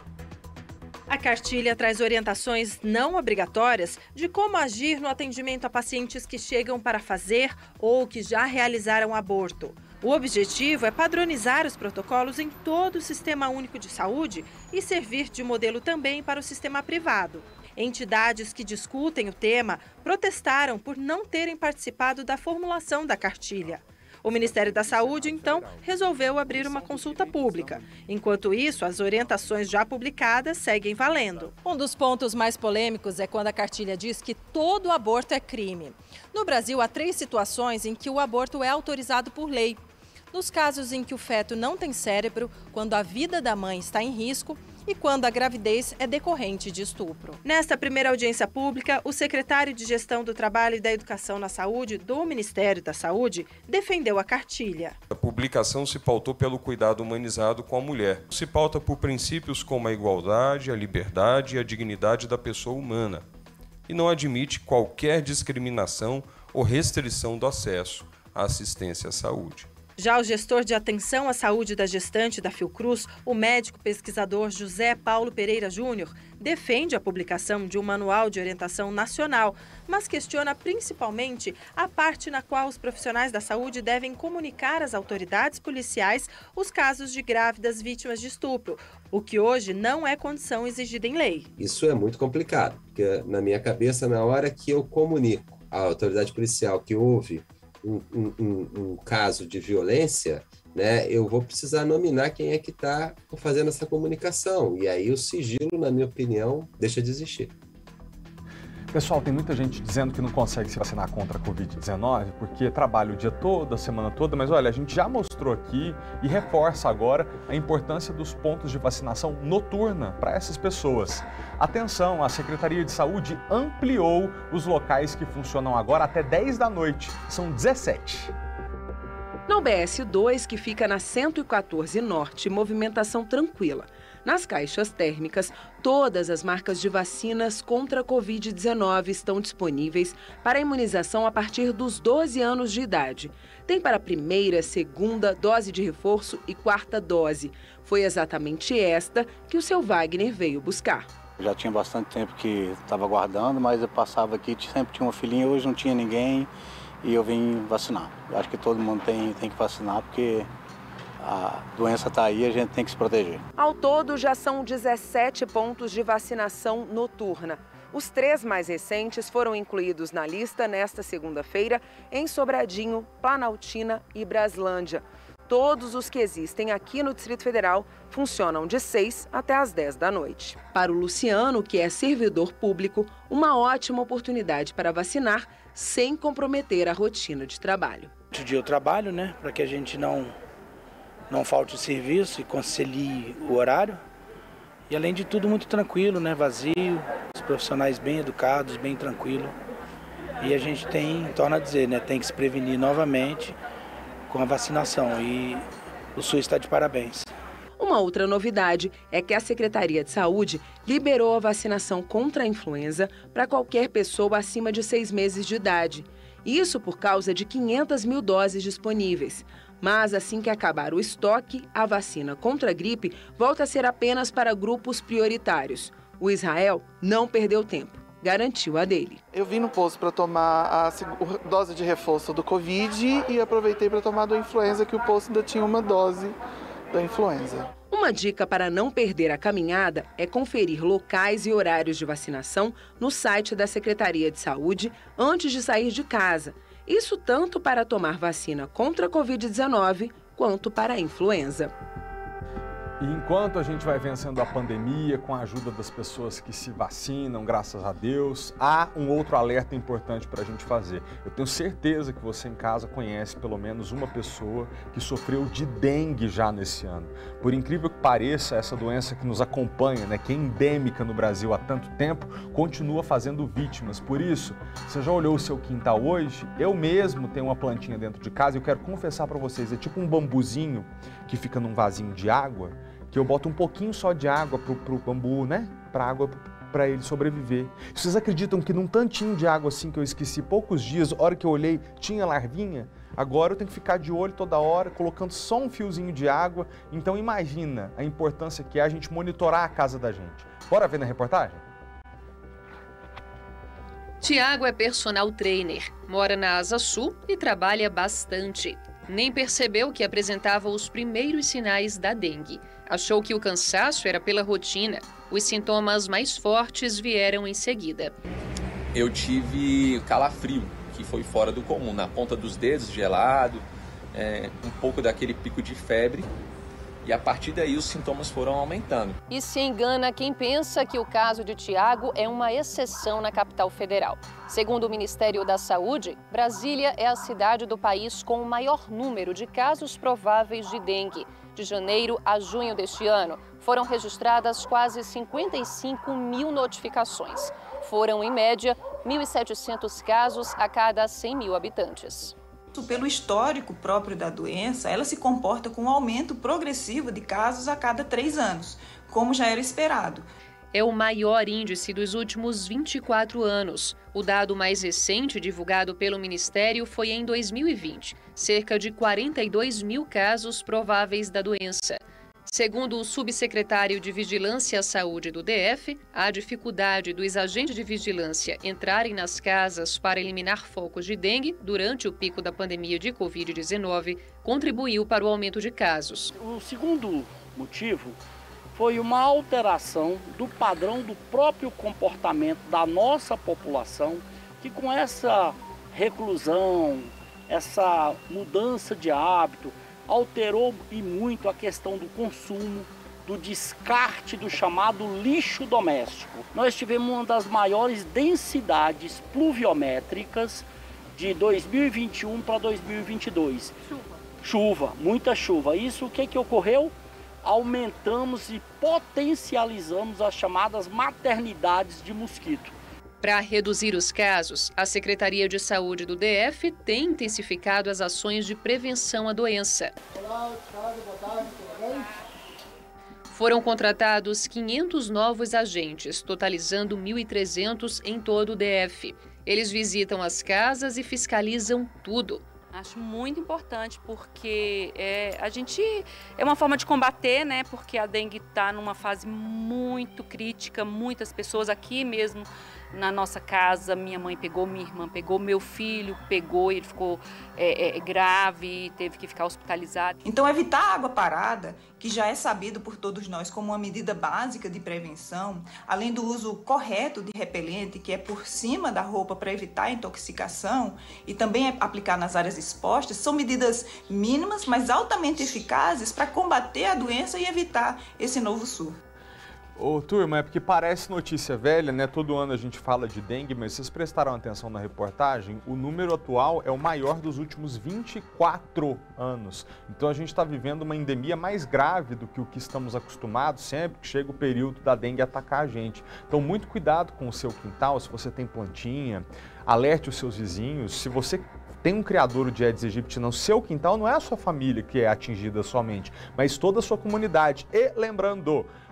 A cartilha traz orientações não obrigatórias de como agir no atendimento a pacientes que chegam para fazer ou que já realizaram aborto. O objetivo é padronizar os protocolos em todo o Sistema Único de Saúde e servir de modelo também para o sistema privado. Entidades que discutem o tema protestaram por não terem participado da formulação da cartilha. O Ministério da Saúde, então, resolveu abrir uma consulta pública. Enquanto isso, as orientações já publicadas seguem valendo. Um dos pontos mais polêmicos é quando a cartilha diz que todo aborto é crime. No Brasil, há três situações em que o aborto é autorizado por lei. Nos casos em que o feto não tem cérebro, quando a vida da mãe está em risco e quando a gravidez é decorrente de estupro. Nesta primeira audiência pública, o secretário de Gestão do Trabalho e da Educação na Saúde do Ministério da Saúde defendeu a cartilha. A publicação se pautou pelo cuidado humanizado com a mulher. Se pauta por princípios como a igualdade, a liberdade e a dignidade da pessoa humana. E não admite qualquer discriminação ou restrição do acesso à assistência à saúde. Já o gestor de atenção à saúde da gestante da Fiocruz, o médico pesquisador José Paulo Pereira Júnior, defende a publicação de um manual de orientação nacional, mas questiona principalmente a parte na qual os profissionais da saúde devem comunicar às autoridades policiais os casos de grávidas vítimas de estupro, o que hoje não é condição exigida em lei. Isso é muito complicado, porque na minha cabeça, na hora que eu comunico à autoridade policial que houve Um, um, um, um caso de violência, né, eu vou precisar nominar quem é que está fazendo essa comunicação. E aí o sigilo, na minha opinião, deixa de existir. Pessoal, tem muita gente dizendo que não consegue se vacinar contra a covid dezenove porque trabalha o dia todo, a semana toda, mas olha, a gente já mostrou aqui e reforça agora a importância dos pontos de vacinação noturna para essas pessoas. Atenção, a Secretaria de Saúde ampliou os locais que funcionam agora até dez da noite, são dezessete. Na U B S dois, que fica na cento e quatorze Norte, movimentação tranquila. Nas caixas térmicas, todas as marcas de vacinas contra a covid dezenove estão disponíveis para imunização a partir dos doze anos de idade. Tem para a primeira, segunda, dose de reforço e quarta dose. Foi exatamente esta que o seu Wagner veio buscar. Já tinha bastante tempo que estava aguardando, mas eu passava aqui, sempre tinha uma filhinha, hoje não tinha ninguém e eu vim vacinar. Eu acho que todo mundo tem, tem que vacinar porque a doença está aí e a gente tem que se proteger. Ao todo, já são dezessete pontos de vacinação noturna. Os três mais recentes foram incluídos na lista nesta segunda-feira em Sobradinho, Planaltina e Braslândia. Todos os que existem aqui no Distrito Federal funcionam de seis até as dez da noite. Para o Luciano, que é servidor público, uma ótima oportunidade para vacinar sem comprometer a rotina de trabalho. Outro dia eu trabalho, né, para que a gente não, não falte o serviço e concilie o horário. E além de tudo, muito tranquilo, né, vazio, os profissionais bem educados, bem tranquilo. E a gente tem, torna a dizer, né, tem que se prevenir novamente com a vacinação e o SUS está de parabéns. Uma outra novidade é que a Secretaria de Saúde liberou a vacinação contra a influenza para qualquer pessoa acima de seis meses de idade. Isso por causa de quinhentas mil doses disponíveis. Mas assim que acabar o estoque, a vacina contra a gripe volta a ser apenas para grupos prioritários. O Israel não perdeu tempo, garantiu a dele. Eu vim no posto para tomar a dose de reforço do Covid e aproveitei para tomar do influenza, que o posto ainda tinha uma dose da influenza. Uma dica para não perder a caminhada é conferir locais e horários de vacinação no site da Secretaria de Saúde antes de sair de casa. Isso tanto para tomar vacina contra a covid dezenove quanto para a influenza. E enquanto a gente vai vencendo a pandemia com a ajuda das pessoas que se vacinam, graças a Deus, há um outro alerta importante para a gente fazer. Eu tenho certeza que você em casa conhece pelo menos uma pessoa que sofreu de dengue já nesse ano. Por incrível que pareça, essa doença que nos acompanha, né, que é endêmica no Brasil há tanto tempo, continua fazendo vítimas. Por isso, você já olhou o seu quintal hoje? Eu mesmo tenho uma plantinha dentro de casa e eu quero confessar para vocês, é tipo um bambuzinho que fica num vasinho de água, que eu boto um pouquinho só de água pro, pro bambu, né? Pra água, para ele sobreviver. Vocês acreditam que num tantinho de água assim que eu esqueci poucos dias, a hora que eu olhei, tinha larvinha? Agora eu tenho que ficar de olho toda hora, colocando só um fiozinho de água. Então imagina a importância que é a gente monitorar a casa da gente. Bora ver na reportagem? Tiago é personal trainer, mora na Asa Sul e trabalha bastante. Nem percebeu que apresentava os primeiros sinais da dengue. Achou que o cansaço era pela rotina. Os sintomas mais fortes vieram em seguida. Eu tive calafrio, que foi fora do comum, na ponta dos dedos, gelado, é, um pouco daquele pico de febre. E a partir daí os sintomas foram aumentando. E se engana quem pensa que o caso de Tiago é uma exceção na capital federal. Segundo o Ministério da Saúde, Brasília é a cidade do país com o maior número de casos prováveis de dengue. De janeiro a junho deste ano, foram registradas quase cinquenta e cinco mil notificações. Foram, em média, mil e setecentos casos a cada cem mil habitantes. Pelo histórico próprio da doença, ela se comporta com um aumento progressivo de casos a cada três anos, como já era esperado. É o maior índice dos últimos vinte e quatro anos. O dado mais recente divulgado pelo Ministério foi em dois mil e vinte, cerca de quarenta e dois mil casos prováveis da doença. Segundo o subsecretário de Vigilância à Saúde do D F, a dificuldade dos agentes de vigilância entrarem nas casas para eliminar focos de dengue durante o pico da pandemia de covid dezenove contribuiu para o aumento de casos. O segundo motivo foi uma alteração do padrão do próprio comportamento da nossa população, que com essa reclusão, essa mudança de hábito, alterou e muito a questão do consumo, do descarte do chamado lixo doméstico. Nós tivemos uma das maiores densidades pluviométricas de dois mil e vinte e um para dois mil e vinte e dois. Chuva. Chuva, muita chuva. Isso o que, que ocorreu? Aumentamos e potencializamos as chamadas maternidades de mosquito. Para reduzir os casos, a Secretaria de Saúde do D F tem intensificado as ações de prevenção à doença. Olá, Thiago, boa tarde, tudo bem? Foram contratados quinhentos novos agentes, totalizando mil e trezentos em todo o D F. Eles visitam as casas e fiscalizam tudo. Acho muito importante porque é, a gente é uma forma de combater, né? Porque a dengue está numa fase muito crítica, muitas pessoas aqui mesmo na nossa casa, minha mãe pegou, minha irmã pegou, meu filho pegou, ele ficou é, é, grave, teve que ficar hospitalizado. Então evitar a água parada, que já é sabido por todos nós como uma medida básica de prevenção, além do uso correto de repelente, que é por cima da roupa para evitar a intoxicação, e também aplicar nas áreas expostas, são medidas mínimas, mas altamente eficazes para combater a doença e evitar esse novo surto. Ô, turma, é porque parece notícia velha, né? Todo ano a gente fala de dengue, mas vocês prestaram atenção na reportagem? O número atual é o maior dos últimos vinte e quatro anos. Então a gente está vivendo uma endemia mais grave do que o que estamos acostumados sempre que chega o período da dengue atacar a gente. Então muito cuidado com o seu quintal, se você tem plantinha, alerte os seus vizinhos. Se você tem um criadouro de Aedes aegypti no seu quintal, não é a sua família que é atingida somente, mas toda a sua comunidade. E lembrando,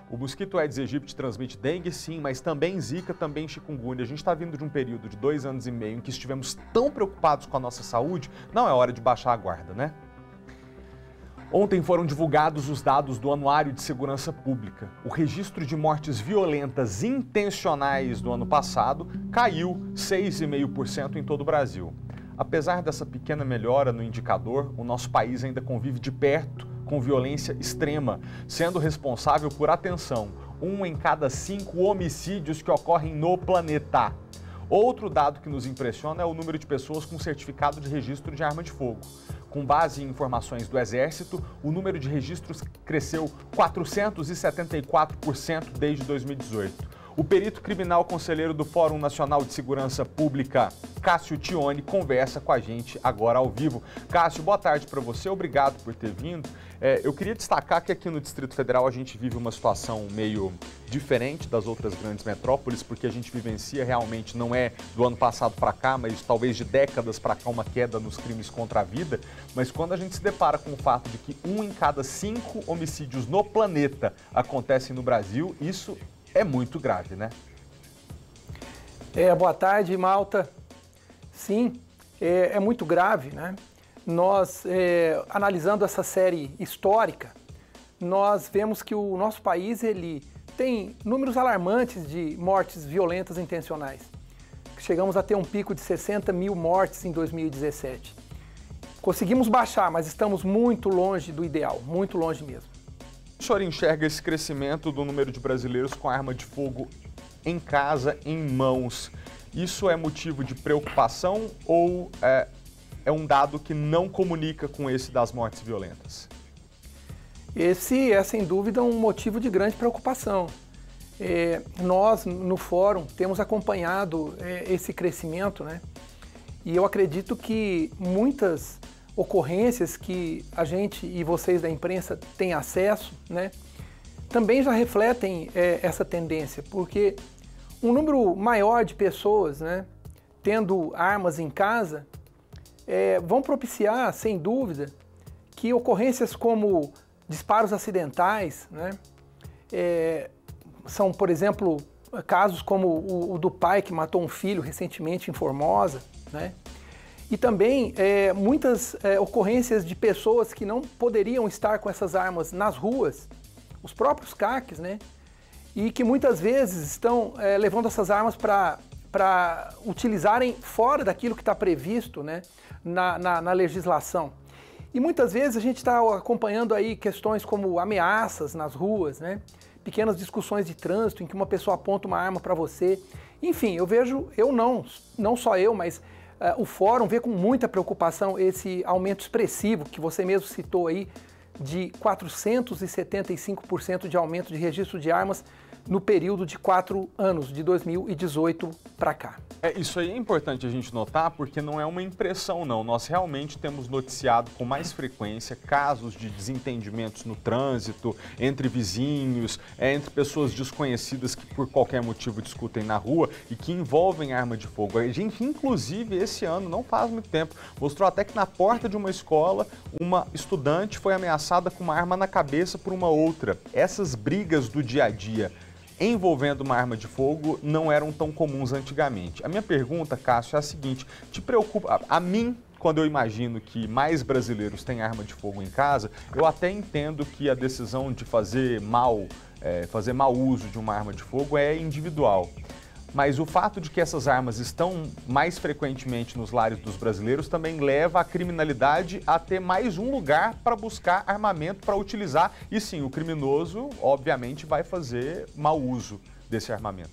O mosquito Aedes aegypti transmite dengue, sim, mas também zika, também chikungunya. A gente está vindo de um período de dois anos e meio em que estivemos tão preocupados com a nossa saúde, não é hora de baixar a guarda, né? Ontem foram divulgados os dados do Anuário de Segurança Pública. O registro de mortes violentas intencionais do ano passado caiu seis vírgula cinco por cento em todo o Brasil. Apesar dessa pequena melhora no indicador, o nosso país ainda convive de perto com violência extrema, sendo responsável por, atenção, um em cada cinco homicídios que ocorrem no planeta. Outro dado que nos impressiona é o número de pessoas com certificado de registro de arma de fogo. Com base em informações do Exército, o número de registros cresceu quatrocentos e setenta e quatro por cento desde dois mil e dezoito. O perito criminal conselheiro do Fórum Nacional de Segurança Pública, Cássio Tione, conversa com a gente agora ao vivo. Cássio, boa tarde para você, obrigado por ter vindo. É, eu queria destacar que aqui no Distrito Federal a gente vive uma situação meio diferente das outras grandes metrópoles, porque a gente vivencia realmente, não é do ano passado para cá, mas talvez de décadas para cá, uma queda nos crimes contra a vida. Mas quando a gente se depara com o fato de que um em cada cinco homicídios no planeta acontecem no Brasil, isso é muito grave, né? É, boa tarde, Malta. Sim, é, é muito grave, né? Nós, é, analisando essa série histórica, nós vemos que o nosso país ele tem números alarmantes de mortes violentas intencionais. Chegamos a ter um pico de sessenta mil mortes em dois mil e dezessete. Conseguimos baixar, mas estamos muito longe do ideal, muito longe mesmo. O senhor enxerga esse crescimento do número de brasileiros com arma de fogo em casa, em mãos? Isso é motivo de preocupação ou é, é um dado que não comunica com esse das mortes violentas? Esse é, sem dúvida, um motivo de grande preocupação. É, nós, no Fórum, temos acompanhado é, esse crescimento, né? E eu acredito que muitas ocorrências que a gente e vocês da imprensa têm acesso, né, também já refletem é, essa tendência, porque um número maior de pessoas, né, tendo armas em casa, é, vão propiciar, sem dúvida, que ocorrências como disparos acidentais, né, é, são, por exemplo, casos como o, o do pai que matou um filho recentemente em Formosa, né, e também é, muitas é, ocorrências de pessoas que não poderiam estar com essas armas nas ruas, os próprios C A Cs, né? E que muitas vezes estão é, levando essas armas para utilizarem fora daquilo que está previsto, né, na, na, na legislação. E muitas vezes a gente está acompanhando aí questões como ameaças nas ruas, né? Pequenas discussões de trânsito em que uma pessoa aponta uma arma para você. Enfim, eu vejo, eu não, não só eu, mas Uh, o Fórum vê com muita preocupação esse aumento expressivo que você mesmo citou aí, de quatrocentos e setenta e cinco por cento de aumento de registro de armas no período de quatro anos, de dois mil e dezoito para cá. É, isso aí é importante a gente notar, porque não é uma impressão, não. Nós realmente temos noticiado com mais frequência casos de desentendimentos no trânsito, entre vizinhos, é, entre pessoas desconhecidas que por qualquer motivo discutem na rua e que envolvem arma de fogo. A gente, inclusive, esse ano, não faz muito tempo, mostrou até que na porta de uma escola, uma estudante foi ameaçada com uma arma na cabeça por uma outra. Essas brigas do dia a dia envolvendo uma arma de fogo não eram tão comuns antigamente. A minha pergunta, Cássio, é a seguinte: te preocupa, a, a mim, quando eu imagino que mais brasileiros têm arma de fogo em casa, eu até entendo que a decisão de fazer mal, é, fazer mau uso de uma arma de fogo é individual. Mas o fato de que essas armas estão mais frequentemente nos lares dos brasileiros também leva a criminalidade a ter mais um lugar para buscar armamento para utilizar. E sim, o criminoso, obviamente, vai fazer mau uso desse armamento.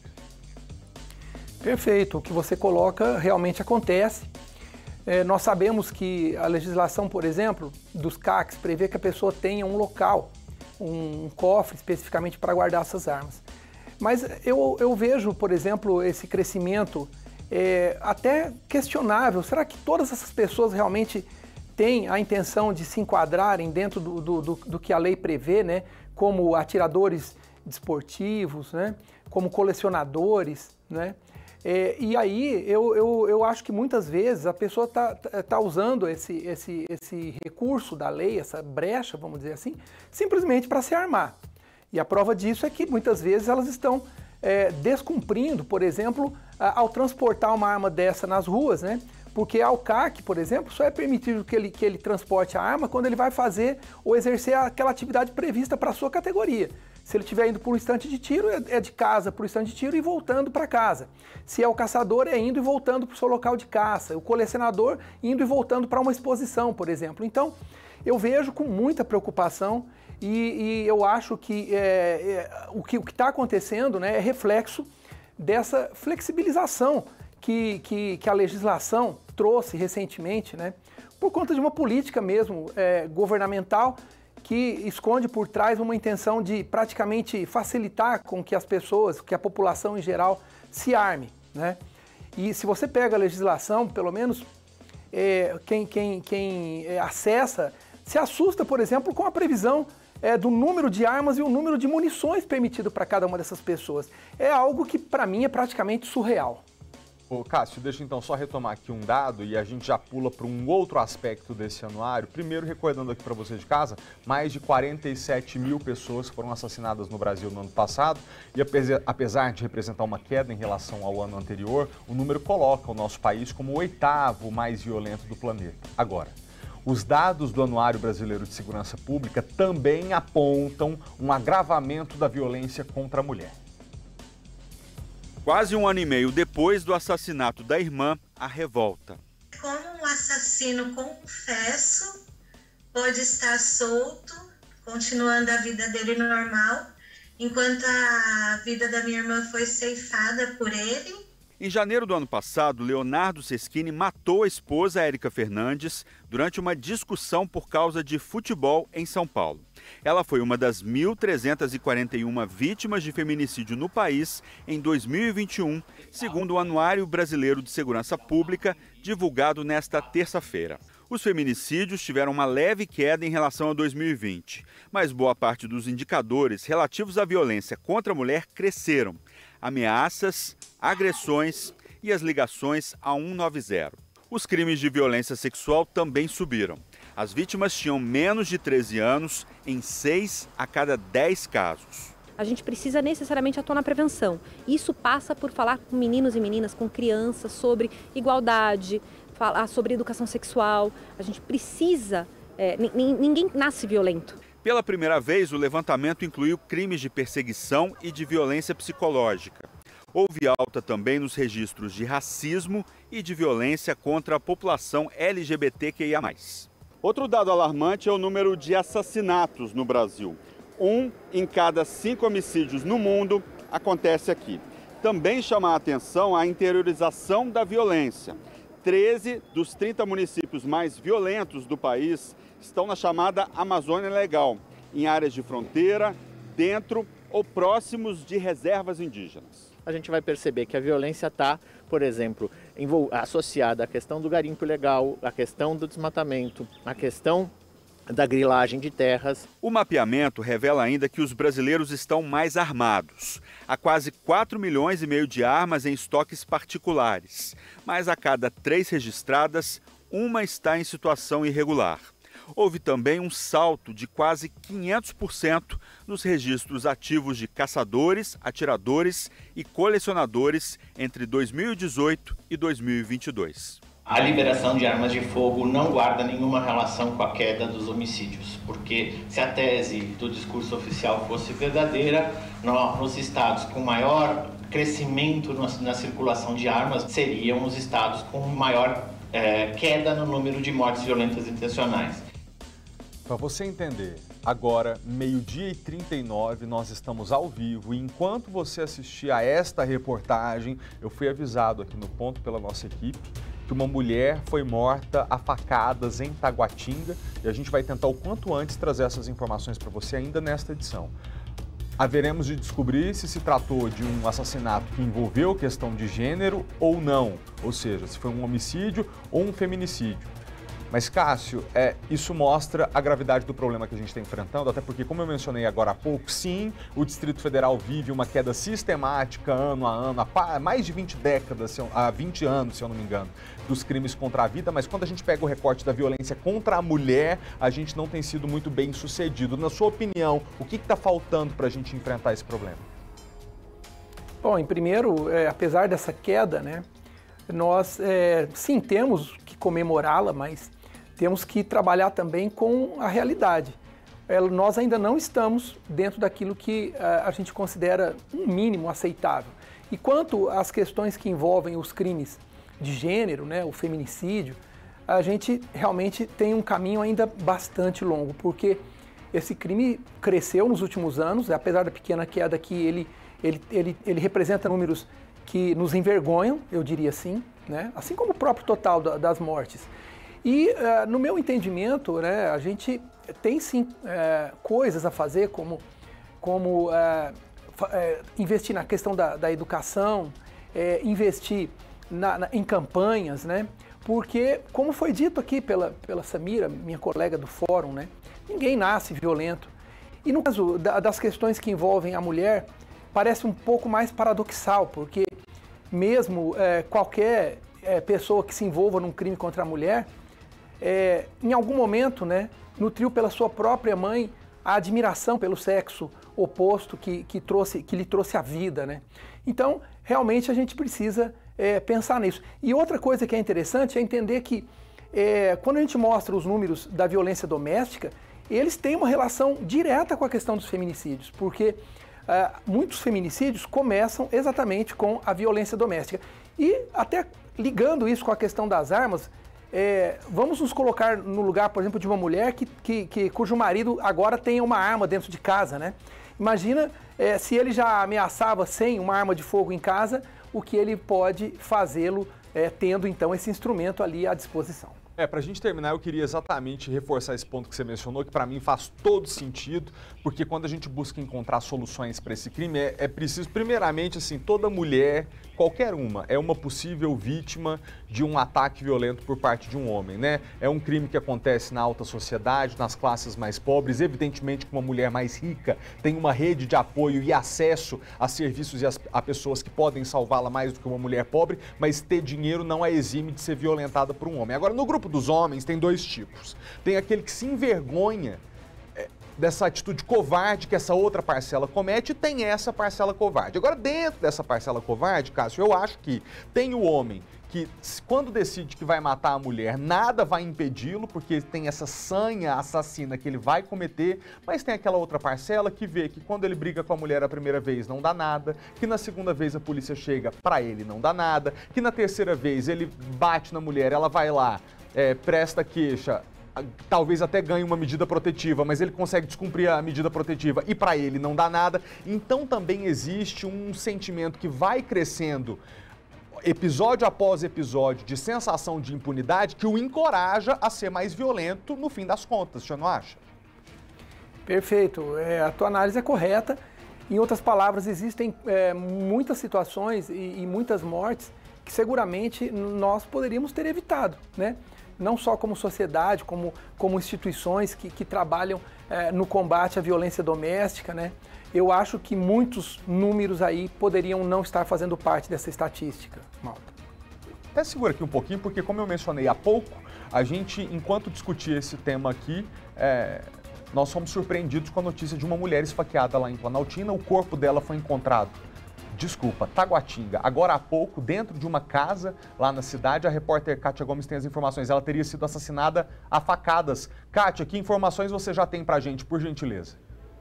Perfeito. O que você coloca realmente acontece. É, nós sabemos que a legislação, por exemplo, dos C A Cs prevê que a pessoa tenha um local, um cofre especificamente para guardar essas armas. Mas eu, eu vejo, por exemplo, esse crescimento é, até questionável. Será que todas essas pessoas realmente têm a intenção de se enquadrarem dentro do, do, do, do que a lei prevê, né? Como atiradores desportivos, né? Como colecionadores, né? É, e aí eu, eu, eu acho que muitas vezes a pessoa está tá usando esse, esse, esse recurso da lei, essa brecha, vamos dizer assim, simplesmente para se armar. E a prova disso é que muitas vezes elas estão é, descumprindo, por exemplo, a, ao transportar uma arma dessa nas ruas, né? Porque ao C A C, por exemplo, só é permitido que ele, que ele transporte a arma quando ele vai fazer ou exercer aquela atividade prevista para a sua categoria. Se ele estiver indo para um estante de tiro, é de casa para o estante de tiro e voltando para casa. Se é o caçador, é indo e voltando para o seu local de caça. O colecionador, indo e voltando para uma exposição, por exemplo. Então, eu vejo com muita preocupação e, e eu acho que, é, é, o que o que está acontecendo, né, é reflexo dessa flexibilização que, que, que a legislação trouxe recentemente, né, por conta de uma política mesmo é, governamental que esconde por trás uma intenção de praticamente facilitar com que as pessoas, que a população em geral se arme, né? E se você pega a legislação, pelo menos é, quem, quem, quem é, acessa se assusta, por exemplo, com a previsão é, do número de armas e o número de munições permitido para cada uma dessas pessoas. É algo que para mim é praticamente surreal. Ô, Cássio, deixa então só retomar aqui um dado e a gente já pula para um outro aspecto desse anuário. Primeiro, recordando aqui para você de casa, mais de quarenta e sete mil pessoas foram assassinadas no Brasil no ano passado e apesar de representar uma queda em relação ao ano anterior, o número coloca o nosso país como o oitavo mais violento do planeta. Agora, os dados do Anuário Brasileiro de Segurança Pública também apontam um agravamento da violência contra a mulher. Quase um ano e meio depois do assassinato da irmã, a revolta. Como um assassino confesso pode estar solto, continuando a vida dele normal, enquanto a vida da minha irmã foi ceifada por ele? Em janeiro do ano passado, Leonardo Seschini matou a esposa Érica Fernandes durante uma discussão por causa de futebol em São Paulo. Ela foi uma das mil trezentas e quarenta e uma vítimas de feminicídio no país em dois mil e vinte e um, segundo o Anuário Brasileiro de Segurança Pública, divulgado nesta terça-feira. Os feminicídios tiveram uma leve queda em relação a dois mil e vinte, mas boa parte dos indicadores relativos à violência contra a mulher cresceram. Ameaças, agressões e as ligações a cento e noventa. Os crimes de violência sexual também subiram. As vítimas tinham menos de treze anos em seis a cada dez casos. A gente precisa necessariamente atuar na prevenção. Isso passa por falar com meninos e meninas, com crianças, sobre igualdade, falar sobre educação sexual. A gente precisa... É, ninguém nasce violento. Pela primeira vez, o levantamento incluiu crimes de perseguição e de violência psicológica. Houve alta também nos registros de racismo e de violência contra a população L G B T Q I A mais. Outro dado alarmante é o número de assassinatos no Brasil. Um em cada cinco homicídios no mundo acontece aqui. Também chama a atenção a interiorização da violência. treze dos trinta municípios mais violentos do país estão na chamada Amazônia Legal, em áreas de fronteira, dentro ou próximos de reservas indígenas. A gente vai perceber que a violência está, por exemplo, associada à questão do garimpo ilegal, à questão do desmatamento, à questão da grilagem de terras. O mapeamento revela ainda que os brasileiros estão mais armados. Há quase quatro milhões e meio de armas em estoques particulares, mas a cada três registradas, uma está em situação irregular. Houve também um salto de quase quinhentos por cento nos registros ativos de caçadores, atiradores e colecionadores entre dois mil e dezoito e dois mil e vinte e dois. A liberação de armas de fogo não guarda nenhuma relação com a queda dos homicídios, porque se a tese do discurso oficial fosse verdadeira, nos estados com maior crescimento na circulação de armas seriam os estados com maior é, queda no número de mortes violentas intencionais. Para você entender, agora, meio-dia e trinta e nove, nós estamos ao vivo e enquanto você assistia a esta reportagem, eu fui avisado aqui no ponto pela nossa equipe que uma mulher foi morta a facadas em Taguatinga e a gente vai tentar o quanto antes trazer essas informações para você ainda nesta edição. Haveremos de descobrir se se tratou de um assassinato que envolveu questão de gênero ou não, ou seja, se foi um homicídio ou um feminicídio. Mas, Cássio, é, isso mostra a gravidade do problema que a gente está enfrentando, até porque, como eu mencionei agora há pouco, sim, o Distrito Federal vive uma queda sistemática, ano a ano, há mais de vinte décadas, há vinte anos, se eu não me engano, dos crimes contra a vida, mas quando a gente pega o recorte da violência contra a mulher, a gente não tem sido muito bem sucedido. Na sua opinião, o que está faltando para a gente enfrentar esse problema? Bom, em primeiro, é, apesar dessa queda, né, nós é, sim temos que comemorá-la, mas temos que trabalhar também com a realidade. É, nós ainda não estamos dentro daquilo que a, a gente considera um mínimo aceitável. E quanto às questões que envolvem os crimes de gênero, né, o feminicídio, a gente realmente tem um caminho ainda bastante longo, porque esse crime cresceu nos últimos anos, apesar da pequena queda que ele, ele, ele, ele representa números que nos envergonham, eu diria assim, né, assim como o próprio total da, das mortes. E, uh, no meu entendimento, né, a gente tem sim uh, coisas a fazer, como, como uh, uh, investir na questão da, da educação, uh, investir Na, na, em campanhas, né? Porque, como foi dito aqui pela, pela Samira, minha colega do fórum, né? Ninguém nasce violento. E no caso da, das questões que envolvem a mulher, parece um pouco mais paradoxal, porque mesmo é, qualquer é, pessoa que se envolva num crime contra a mulher, é, em algum momento, né, nutriu pela sua própria mãe a admiração pelo sexo oposto que, que, trouxe, que lhe trouxe a vida, né? Então, realmente a gente precisa É, pensar nisso. E outra coisa que é interessante é entender que é, quando a gente mostra os números da violência doméstica, eles têm uma relação direta com a questão dos feminicídios, porque é, muitos feminicídios começam exatamente com a violência doméstica. E até ligando isso com a questão das armas, é, vamos nos colocar no lugar, por exemplo, de uma mulher que, que, que, cujo marido agora tenha uma arma dentro de casa, né? Imagina é, se ele já ameaçava sem uma arma de fogo em casa, o que ele pode fazê-lo é, tendo então esse instrumento ali à disposição. É, para a gente terminar, eu queria exatamente reforçar esse ponto que você mencionou, que para mim faz todo sentido, porque quando a gente busca encontrar soluções para esse crime, é, é preciso, primeiramente, assim, toda mulher, qualquer uma, é uma possível vítima de um ataque violento por parte de um homem, né? É um crime que acontece na alta sociedade, nas classes mais pobres, evidentemente que uma mulher mais rica tem uma rede de apoio e acesso a serviços e a pessoas que podem salvá-la mais do que uma mulher pobre, mas ter dinheiro não a exime de ser violentada por um homem. Agora, no grupo dos homens tem dois tipos. Tem aquele que se envergonha é, dessa atitude covarde que essa outra parcela comete, e tem essa parcela covarde. Agora, dentro dessa parcela covarde, Cássio, eu acho que tem o homem que, quando decide que vai matar a mulher, nada vai impedi-lo, porque tem essa sanha assassina que ele vai cometer, mas tem aquela outra parcela que vê que quando ele briga com a mulher a primeira vez não dá nada, que na segunda vez a polícia chega, pra ele não dá nada, que na terceira vez ele bate na mulher, ela vai lá, É, presta queixa, talvez até ganhe uma medida protetiva, mas ele consegue descumprir a medida protetiva e para ele não dá nada. Então também existe um sentimento que vai crescendo episódio após episódio de sensação de impunidade que o encoraja a ser mais violento no fim das contas, você não acha? Perfeito, é, a tua análise é correta. Em outras palavras, existem é, muitas situações e, e muitas mortes que seguramente nós poderíamos ter evitado, né? Não só como sociedade, como, como instituições que, que trabalham é, no combate à violência doméstica, né? Eu acho que muitos números aí poderiam não estar fazendo parte dessa estatística, Malta. Até segura aqui um pouquinho, porque como eu mencionei há pouco, a gente, enquanto discutia esse tema aqui, é, nós fomos surpreendidos com a notícia de uma mulher esfaqueada lá em Planaltina. O corpo dela foi encontrado, desculpa, Taguatinga, agora há pouco, dentro de uma casa lá na cidade. A repórter Kátia Gomes tem as informações. Ela teria sido assassinada a facadas. Kátia, que informações você já tem pra gente, por gentileza?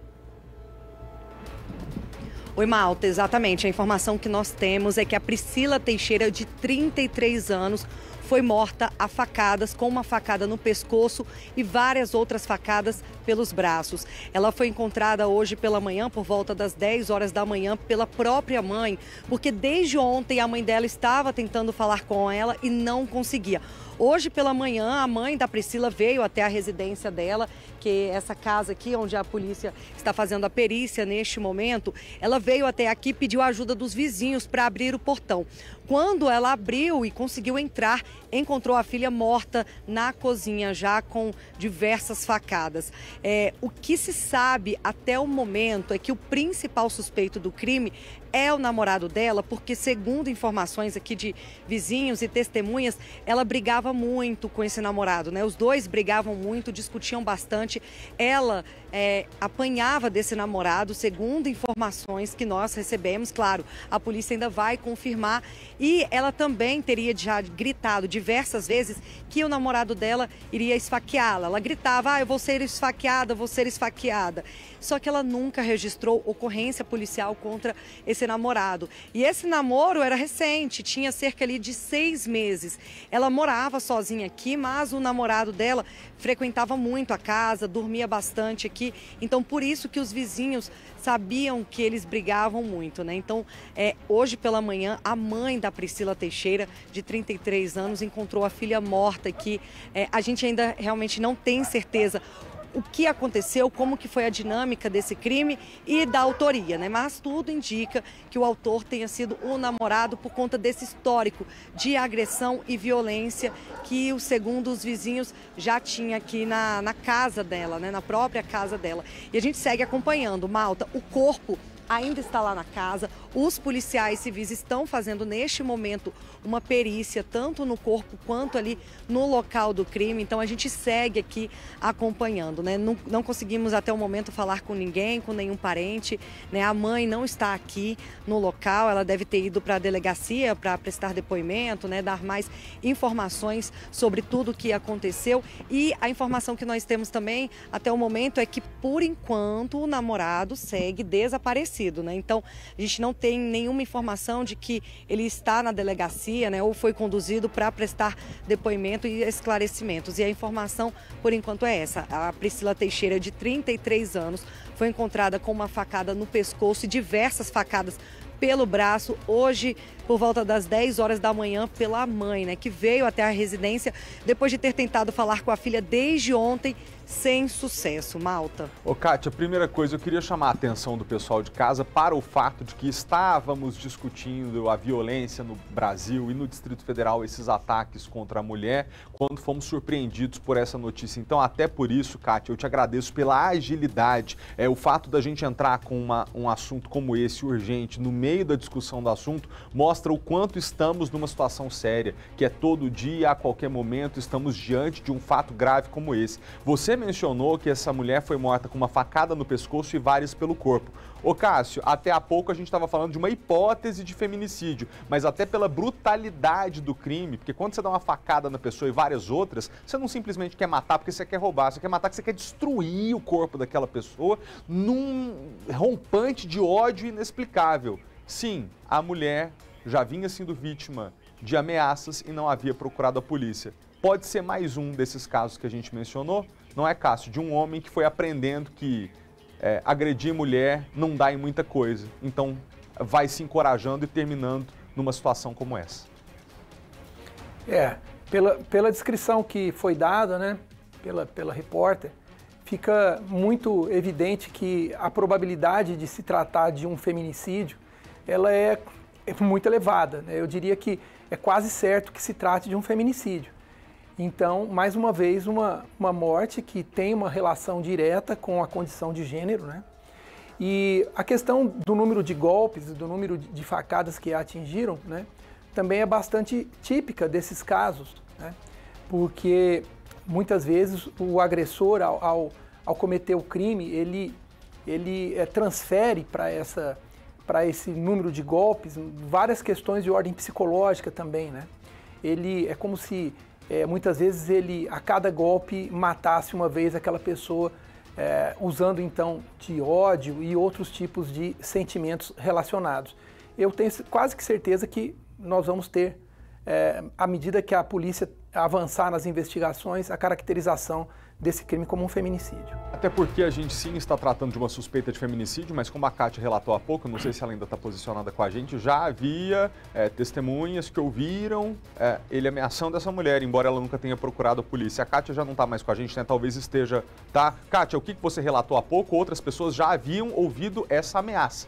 Oi, Malta, exatamente. A informação que nós temos é que a Priscila Teixeira, de trinta e três anos, foi morta a facadas, com uma facada no pescoço e várias outras facadas pelos braços. Ela foi encontrada hoje pela manhã, por volta das dez horas da manhã, pela própria mãe, porque desde ontem a mãe dela estava tentando falar com ela e não conseguia. Hoje pela manhã, a mãe da Priscila veio até a residência dela, que é essa casa aqui onde a polícia está fazendo a perícia neste momento. Ela veio até aqui e pediu a ajuda dos vizinhos para abrir o portão. Quando ela abriu e conseguiu entrar, encontrou a filha morta na cozinha, já com diversas facadas. É, o que se sabe até o momento é que o principal suspeito do crime é o namorado dela, porque segundo informações aqui de vizinhos e testemunhas, ela brigava muito com esse namorado, né? Os dois brigavam muito, discutiam bastante. Ela é, apanhava desse namorado, segundo informações que nós recebemos. Claro, a polícia ainda vai confirmar. E ela também teria já gritado diversas vezes que o namorado dela iria esfaqueá-la. Ela gritava, ah, eu vou ser esfaqueada, vou ser esfaqueada. Só que ela nunca registrou ocorrência policial contra esse namorado. E esse namoro era recente, tinha cerca ali de seis meses. Ela morava sozinha aqui, mas o namorado dela frequentava muito a casa, dormia bastante aqui. Então, por isso que os vizinhos sabiam que eles brigavam muito, né? Então, é, hoje pela manhã, a mãe da Priscila Teixeira, de trinta e três anos, encontrou a filha morta aqui. É, a gente ainda realmente não tem certeza o que aconteceu, como que foi a dinâmica desse crime e da autoria, né? Mas tudo indica que o autor tenha sido o namorado por conta desse histórico de agressão e violência que, o segundo os vizinhos, já tinha aqui na, na casa dela, né? Na própria casa dela. E a gente segue acompanhando, Malta, o corpo ainda está lá na casa. Os policiais civis estão fazendo neste momento uma perícia, tanto no corpo quanto ali no local do crime. Então a gente segue aqui acompanhando, né? Não, não conseguimos até o momento falar com ninguém, com nenhum parente, né? A mãe não está aqui no local, ela deve ter ido para a delegacia para prestar depoimento, né? Dar mais informações sobre tudo o que aconteceu. E a informação que nós temos também até o momento é que, por enquanto, o namorado segue desaparecido. Né? Então, a gente não tem nenhuma informação de que ele está na delegacia, né, ou foi conduzido para prestar depoimento e esclarecimentos. E a informação, por enquanto, é essa. A Priscila Teixeira, de trinta e três anos, foi encontrada com uma facada no pescoço e diversas facadas pelo braço, hoje por volta das dez horas da manhã, pela mãe, né, que veio até a residência depois de ter tentado falar com a filha desde ontem, sem sucesso. Malta. Ô, Kátia, a primeira coisa, eu queria chamar a atenção do pessoal de casa para o fato de que estávamos discutindo a violência no Brasil e no Distrito Federal, esses ataques contra a mulher, quando fomos surpreendidos por essa notícia. Então, até por isso, Kátia, eu te agradeço pela agilidade. É, o fato da gente entrar com uma, um assunto como esse, urgente, no meio da discussão do assunto, mostra o quanto estamos numa situação séria, que é todo dia, a qualquer momento, estamos diante de um fato grave como esse. Você mencionou que essa mulher foi morta com uma facada no pescoço e várias pelo corpo. Ô Cássio, até há pouco a gente estava falando de uma hipótese de feminicídio, mas até pela brutalidade do crime, porque quando você dá uma facada na pessoa e várias outras, você não simplesmente quer matar porque você quer roubar, você quer matar porque você quer destruir o corpo daquela pessoa num rompante de ódio inexplicável. Sim, a mulher já vinha sendo vítima de ameaças e não havia procurado a polícia. Pode ser mais um desses casos que a gente mencionou? Não é, Cássio? De um homem que foi aprendendo que é, agredir mulher não dá em muita coisa. Então, vai se encorajando e terminando numa situação como essa. É, pela, pela descrição que foi dada, né, pela, pela repórter, fica muito evidente que a probabilidade de se tratar de um feminicídio, ela é, é muito elevada, né? Eu diria que é quase certo que se trate de um feminicídio. Então, mais uma vez, uma, uma morte que tem uma relação direta com a condição de gênero, né? E a questão do número de golpes, do número de facadas que a atingiram, né, também é bastante típica desses casos, né? Porque muitas vezes o agressor, ao, ao, ao cometer o crime, ele, ele é, transfere para essa, para esse número de golpes várias questões de ordem psicológica também, né? Ele é como se É, muitas vezes ele, a cada golpe, matasse uma vez aquela pessoa, é, usando então de ódio e outros tipos de sentimentos relacionados. Eu tenho quase que certeza que nós vamos ter, é, à medida que a polícia avançar nas investigações, a caracterização desse crime como um feminicídio. Até porque a gente sim está tratando de uma suspeita de feminicídio, mas como a Kátia relatou há pouco, não sei se ela ainda está posicionada com a gente, já havia é, testemunhas que ouviram é, ele ameaçando essa mulher, embora ela nunca tenha procurado a polícia. A Kátia já não está mais com a gente, né? Talvez esteja, tá? Kátia, o que você relatou há pouco, outras pessoas já haviam ouvido essa ameaça.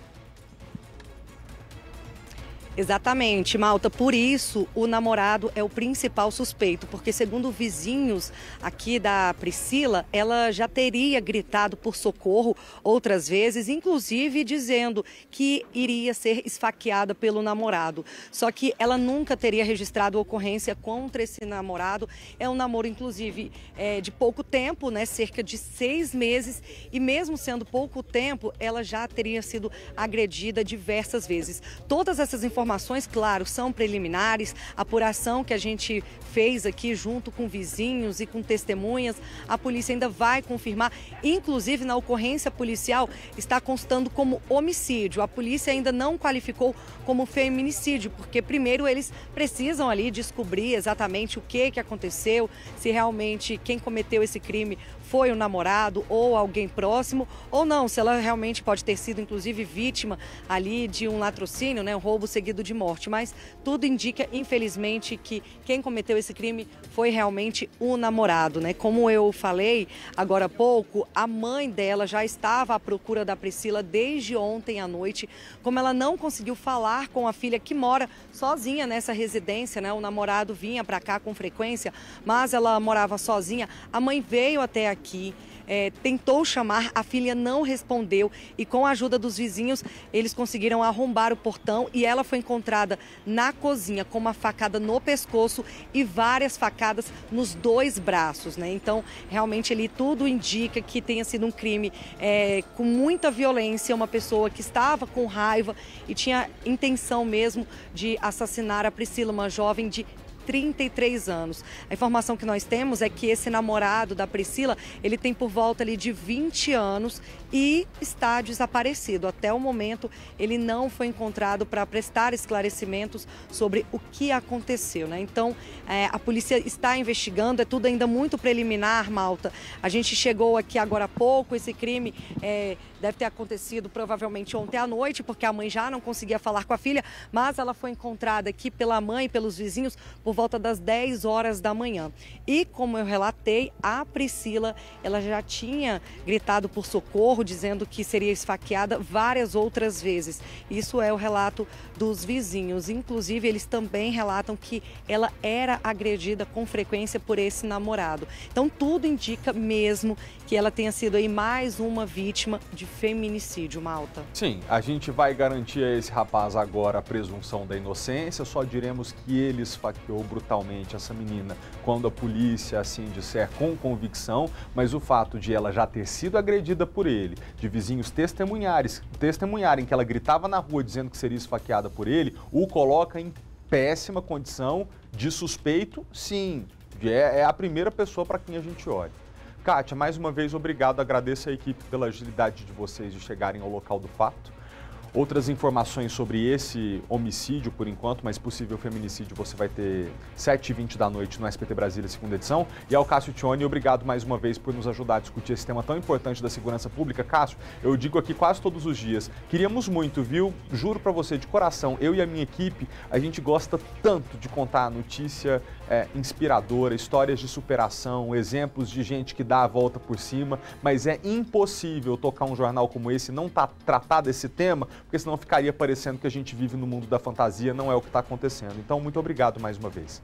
Exatamente, Malta. Por isso, o namorado é o principal suspeito, porque segundo vizinhos aqui da Priscila, ela já teria gritado por socorro outras vezes, inclusive dizendo que iria ser esfaqueada pelo namorado. Só que ela nunca teria registrado ocorrência contra esse namorado. É um namoro, inclusive, é, de pouco tempo, né? Cerca de seis meses. E mesmo sendo pouco tempo, ela já teria sido agredida diversas vezes. Todas essas informações Informações, claro, são preliminares, apuração que a gente fez aqui junto com vizinhos e com testemunhas, a polícia ainda vai confirmar, inclusive na ocorrência policial está constando como homicídio, a polícia ainda não qualificou como feminicídio, porque primeiro eles precisam ali descobrir exatamente o que, que aconteceu, se realmente quem cometeu esse crime foi o namorado ou alguém próximo, ou não, se ela realmente pode ter sido, inclusive, vítima ali de um latrocínio, né, um roubo seguido de morte. Mas tudo indica, infelizmente, que quem cometeu esse crime foi realmente o namorado, né? Como eu falei agora há pouco, a mãe dela já estava à procura da Priscila desde ontem à noite. Como ela não conseguiu falar com a filha que mora sozinha nessa residência, né? O namorado vinha para cá com frequência, mas ela morava sozinha. A mãe veio até aqui. Aqui, é, tentou chamar, a filha não respondeu e com a ajuda dos vizinhos eles conseguiram arrombar o portão e ela foi encontrada na cozinha com uma facada no pescoço e várias facadas nos dois braços, né? Então realmente ali tudo indica que tenha sido um crime é, com muita violência, uma pessoa que estava com raiva e tinha intenção mesmo de assassinar a Priscila, uma jovem de trinta e três anos. A informação que nós temos é que esse namorado da Priscila, ele tem por volta ali de vinte anos e está desaparecido. Até o momento, ele não foi encontrado para prestar esclarecimentos sobre o que aconteceu, né? Então, é, a polícia está investigando, é tudo ainda muito preliminar, Malta. A gente chegou aqui agora há pouco, esse crime é, deve ter acontecido provavelmente ontem à noite, porque a mãe já não conseguia falar com a filha, mas ela foi encontrada aqui pela mãe e pelos vizinhos por volta das dez horas da manhã. E como eu relatei, a Priscila, ela já tinha gritado por socorro, dizendo que seria esfaqueada várias outras vezes. Isso é o relato dos vizinhos. Inclusive, eles também relatam que ela era agredida com frequência por esse namorado. Então, tudo indica mesmo que ela tenha sido aí mais uma vítima de feminicídio, Malta. Sim, a gente vai garantir a esse rapaz agora a presunção da inocência, só diremos que ele esfaqueou brutalmente essa menina quando a polícia assim disser com convicção, mas o fato de ela já ter sido agredida por ele, de vizinhos testemunharem, testemunharem que ela gritava na rua dizendo que seria esfaqueada por ele, o coloca em péssima condição de suspeito, sim, é, é a primeira pessoa para quem a gente olha. Kátia, mais uma vez, obrigado. Agradeço a equipe pela agilidade de vocês de chegarem ao local do fato. Outras informações sobre esse homicídio, por enquanto, mas possível feminicídio, você vai ter sete e vinte da noite no S B T Brasília, segunda edição. E ao Cássio Tioni, obrigado mais uma vez por nos ajudar a discutir esse tema tão importante da segurança pública. Cássio, eu digo aqui quase todos os dias, queríamos muito, viu? Juro pra você, de coração, eu e a minha equipe, a gente gosta tanto de contar notícia é, inspiradora, histórias de superação, exemplos de gente que dá a volta por cima, mas é impossível tocar um jornal como esse, não tá, tratar desse tema, porque senão ficaria parecendo que a gente vive no mundo da fantasia, não é o que está acontecendo. Então, muito obrigado mais uma vez.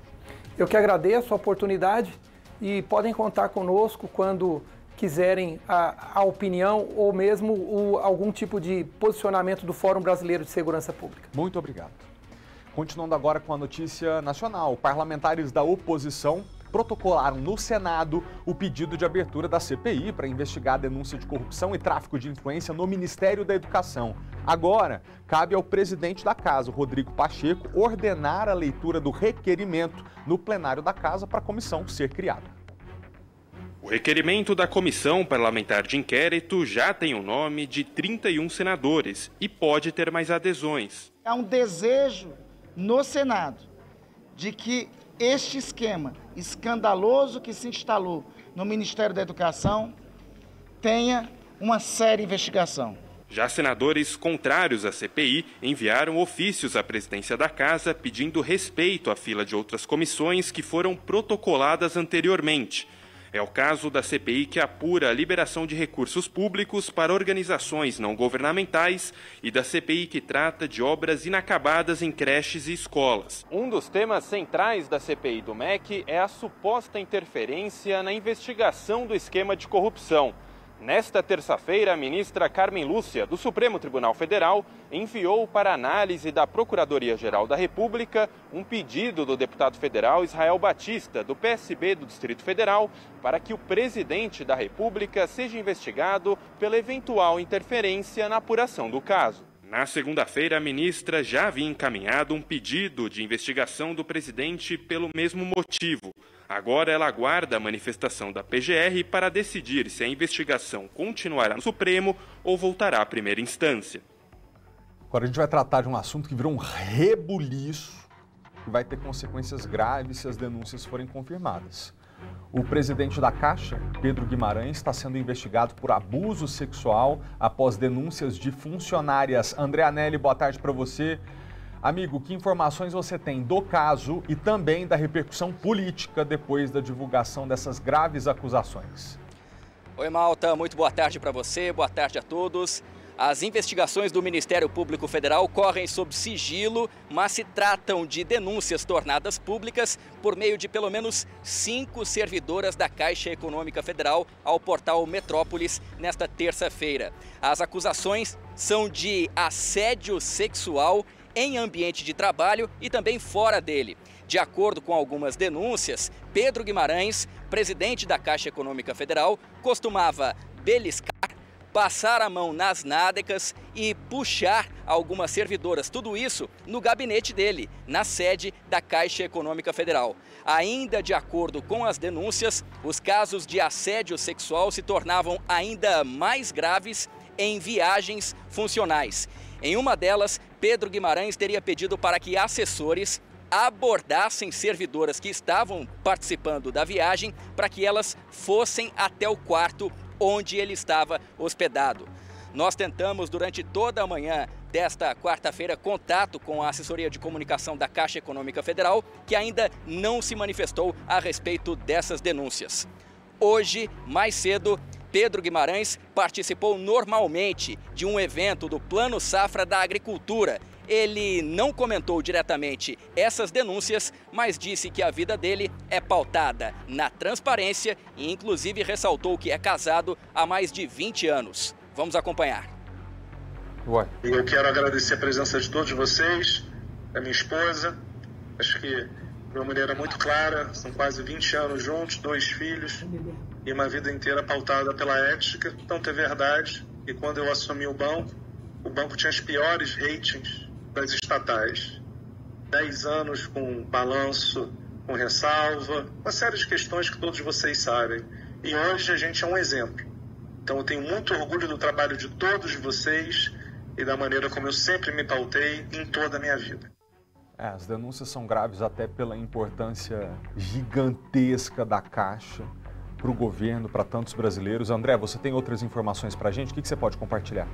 Eu que agradeço a oportunidade e podem contar conosco quando quiserem a, a opinião ou mesmo o, algum tipo de posicionamento do Fórum Brasileiro de Segurança Pública. Muito obrigado. Continuando agora com a notícia nacional, parlamentares da oposição protocolaram no Senado o pedido de abertura da C P I para investigar a denúncia de corrupção e tráfico de influência no Ministério da Educação. Agora, cabe ao presidente da Casa, Rodrigo Pacheco, ordenar a leitura do requerimento no plenário da Casa para a comissão ser criada. O requerimento da Comissão Parlamentar de Inquérito já tem o nome de trinta e um senadores e pode ter mais adesões. Há um desejo no Senado de que este esquema escandaloso que se instalou no Ministério da Educação tenha uma séria investigação. Já senadores contrários à C P I enviaram ofícios à presidência da Casa pedindo respeito à fila de outras comissões que foram protocoladas anteriormente. É o caso da C P I que apura a liberação de recursos públicos para organizações não governamentais e da C P I que trata de obras inacabadas em creches e escolas. Um dos temas centrais da C P I do M E C é a suposta interferência na investigação do esquema de corrupção. Nesta terça-feira, a ministra Carmen Lúcia, do Supremo Tribunal Federal, enviou para análise da Procuradoria-Geral da República um pedido do deputado federal Israel Batista, do P S B do Distrito Federal, para que o presidente da República seja investigado pela eventual interferência na apuração do caso. Na segunda-feira, a ministra já havia encaminhado um pedido de investigação do presidente pelo mesmo motivo. Agora ela aguarda a manifestação da P G R para decidir se a investigação continuará no Supremo ou voltará à primeira instância. Agora a gente vai tratar de um assunto que virou um rebuliço e vai ter consequências graves se as denúncias forem confirmadas. O presidente da Caixa, Pedro Guimarães, está sendo investigado por abuso sexual após denúncias de funcionárias. André Anelli, boa tarde para você. Amigo, que informações você tem do caso e também da repercussão política depois da divulgação dessas graves acusações? Oi, Malta, muito boa tarde para você, boa tarde a todos. As investigações do Ministério Público Federal correm sob sigilo, mas se tratam de denúncias tornadas públicas por meio de pelo menos cinco servidoras da Caixa Econômica Federal ao portal Metrópolis nesta terça-feira. As acusações são de assédio sexual em ambiente de trabalho e também fora dele. De acordo com algumas denúncias, Pedro Guimarães, presidente da Caixa Econômica Federal, costumava beliscar, passar a mão nas nádegas e puxar algumas servidoras. Tudo isso no gabinete dele, na sede da Caixa Econômica Federal. Ainda de acordo com as denúncias, os casos de assédio sexual se tornavam ainda mais graves em viagens funcionais. Em uma delas, Pedro Guimarães teria pedido para que assessores abordassem servidoras que estavam participando da viagem para que elas fossem até o quarto onde ele estava hospedado. Nós tentamos durante toda a manhã desta quarta-feira contato com a assessoria de comunicação da Caixa Econômica Federal, que ainda não se manifestou a respeito dessas denúncias. Hoje, mais cedo, Pedro Guimarães participou normalmente de um evento do Plano Safra da Agricultura. Ele não comentou diretamente essas denúncias, mas disse que a vida dele é pautada na transparência e inclusive ressaltou que é casado há mais de vinte anos. Vamos acompanhar. Ué. Eu quero agradecer a presença de todos vocês, da minha esposa. Acho que de uma maneira muito clara, são quase vinte anos juntos, dois filhos e uma vida inteira pautada pela ética. Tanto é verdade que quando eu assumi o banco, o banco tinha as piores ratings das estatais. Dez anos com balanço, com ressalva, uma série de questões que todos vocês sabem. E hoje a gente é um exemplo. Então eu tenho muito orgulho do trabalho de todos vocês e da maneira como eu sempre me pautei em toda a minha vida. É, as denúncias são graves até pela importância gigantesca da Caixa para o governo, para tantos brasileiros. André, você tem outras informações para a gente? O que, que você pode compartilhar?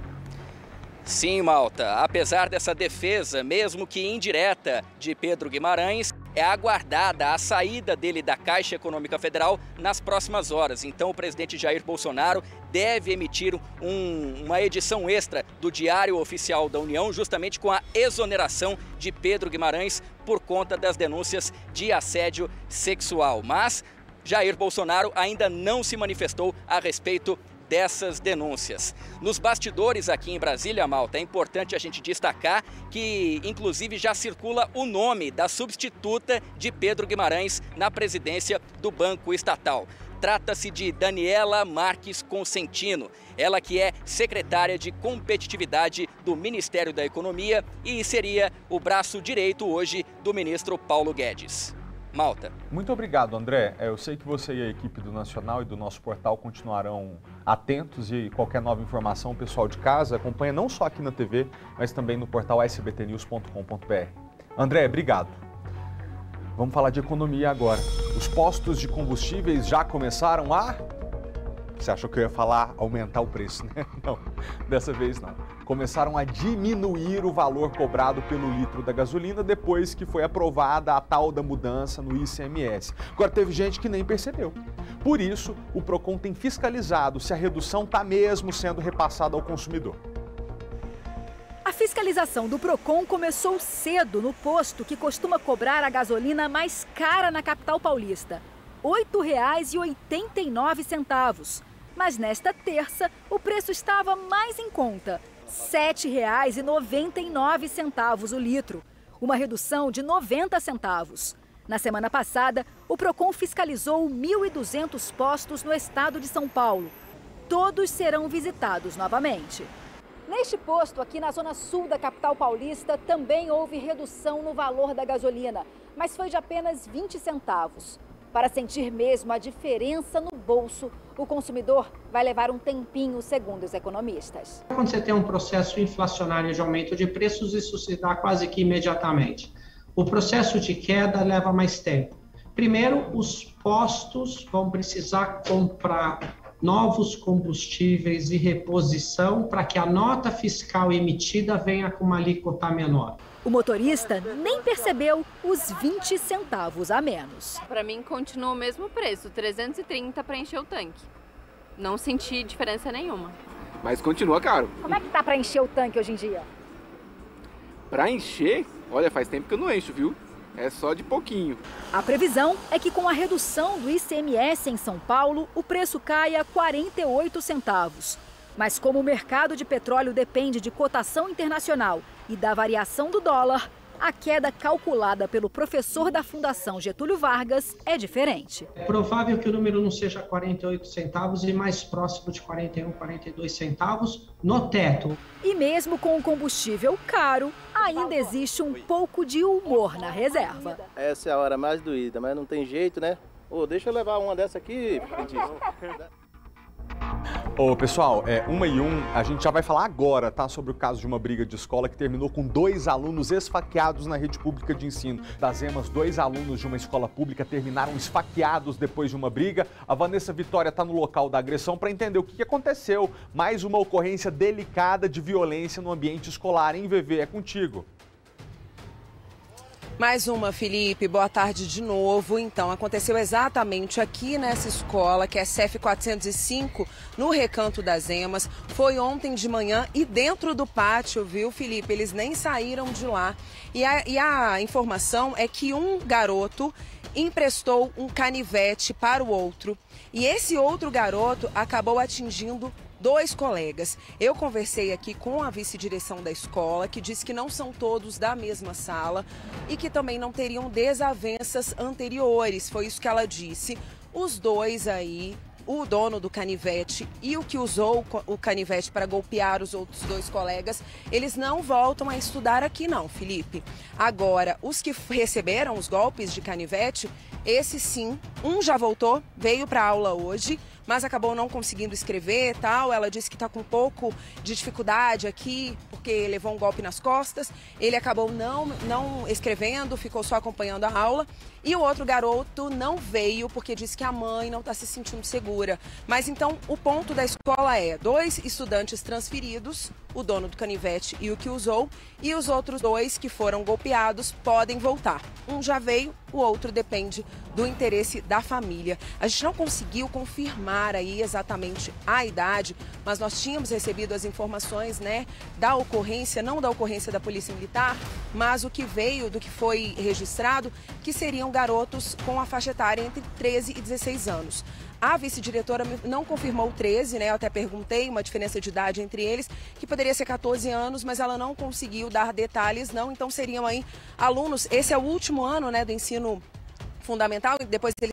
Sim, Malta. Apesar dessa defesa, mesmo que indireta, de Pedro Guimarães, é aguardada a saída dele da Caixa Econômica Federal nas próximas horas. Então, o presidente Jair Bolsonaro deve emitir um, uma edição extra do Diário Oficial da União, justamente com a exoneração de Pedro Guimarães por conta das denúncias de assédio sexual. Mas Jair Bolsonaro ainda não se manifestou a respeito dessas denúncias. Nos bastidores aqui em Brasília, Malta, é importante a gente destacar que, inclusive, já circula o nome da substituta de Pedro Guimarães na presidência do Banco Estatal. Trata-se de Daniela Marques Consentino, ela que é secretária de competitividade do Ministério da Economia e seria o braço direito hoje do ministro Paulo Guedes. Malta. Muito obrigado, André. Eu sei que você e a equipe do Nacional e do nosso portal continuarão atentos e qualquer nova informação, o pessoal de casa acompanha não só aqui na T V, mas também no portal s b t news ponto com ponto b r. André, obrigado. Vamos falar de economia agora. Os postos de combustíveis já começaram a... Você achou que eu ia falar aumentar o preço, né? Não, dessa vez não. Começaram a diminuir o valor cobrado pelo litro da gasolina depois que foi aprovada a tal da mudança no I C M S. Agora, teve gente que nem percebeu. Por isso, o Procon tem fiscalizado se a redução está mesmo sendo repassada ao consumidor. A fiscalização do Procon começou cedo no posto que costuma cobrar a gasolina mais cara na capital paulista, oito reais e oitenta e nove centavos. Mas nesta terça, o preço estava mais em conta, sete reais e noventa e nove centavos o litro, uma redução de noventa centavos. Na semana passada, o Procon fiscalizou mil e duzentos postos no estado de São Paulo. Todos serão visitados novamente. Neste posto, aqui na zona sul da capital paulista, também houve redução no valor da gasolina, mas foi de apenas vinte centavos. Para sentir mesmo a diferença no bolso, o consumidor vai levar um tempinho, segundo os economistas. Quando você tem um processo inflacionário de aumento de preços, isso se dá quase que imediatamente. O processo de queda leva mais tempo. Primeiro, os postos vão precisar comprar novos combustíveis e reposição para que a nota fiscal emitida venha com uma alíquota menor. O motorista nem percebeu os vinte centavos a menos. Para mim continua o mesmo preço, trezentos e trinta para encher o tanque. Não senti diferença nenhuma. Mas continua caro. Como é que tá para encher o tanque hoje em dia? Para encher? Olha, faz tempo que eu não encho, viu? É só de pouquinho. A previsão é que com a redução do I C M S em São Paulo, o preço caia quarenta e oito centavos. Mas como o mercado de petróleo depende de cotação internacional e da variação do dólar, a queda calculada pelo professor da Fundação Getúlio Vargas é diferente. É provável que o número não seja quarenta e oito centavos e mais próximo de quarenta e um, quarenta e dois centavos no teto. E mesmo com o combustível caro, ainda existe um pouco de humor na reserva. Essa é a hora mais doída, mas não tem jeito, né? Ô, deixa eu levar uma dessa aqui, frentista. Ô, pessoal, é uma e um, a gente já vai falar agora, tá? Sobre o caso de uma briga de escola que terminou com dois alunos esfaqueados na rede pública de ensino. Das Emas, dois alunos de uma escola pública terminaram esfaqueados depois de uma briga. A Vanessa Vitória está no local da agressão para entender o que aconteceu. Mais uma ocorrência delicada de violência no ambiente escolar. Em V V, é contigo. Mais uma, Felipe. Boa tarde de novo. Então, aconteceu exatamente aqui nessa escola, que é C F quatrocentos e cinco, no Recanto das Emas. Foi ontem de manhã e dentro do pátio, viu, Felipe? Eles nem saíram de lá. E a, e a informação é que um garoto emprestou um canivete para o outro. E esse outro garoto acabou atingindo dois colegas. Eu conversei aqui com a vice-direção da escola, que disse que não são todos da mesma sala e que também não teriam desavenças anteriores. Foi isso que ela disse. Os dois aí, o dono do canivete e o que usou o canivete para golpear os outros dois colegas, eles não voltam a estudar aqui não, Felipe. Agora, os que receberam os golpes de canivete, esse sim, um já voltou, veio para aula hoje, mas acabou não conseguindo escrever e tal. Ela disse que está com um pouco de dificuldade aqui, porque levou um golpe nas costas. Ele acabou não, não escrevendo, ficou só acompanhando a aula. E o outro garoto não veio, porque disse que a mãe não está se sentindo segura. Mas então, o ponto da escola é dois estudantes transferidos, o dono do canivete e o que usou, e os outros dois que foram golpeados podem voltar. Um já veio, o outro depende do interesse da família. A gente não conseguiu confirmar aí exatamente a idade, mas nós tínhamos recebido as informações, né, da ocorrência, não da ocorrência da Polícia Militar, mas o que veio do que foi registrado, que seriam garotos com a faixa etária entre treze e dezesseis anos. A vice-diretora não confirmou treze, né? Eu até perguntei uma diferença de idade entre eles, que poderia ser quatorze anos, mas ela não conseguiu dar detalhes, não. Então seriam aí alunos, esse é o último ano, né, do ensino fundamental, e depois eles seguem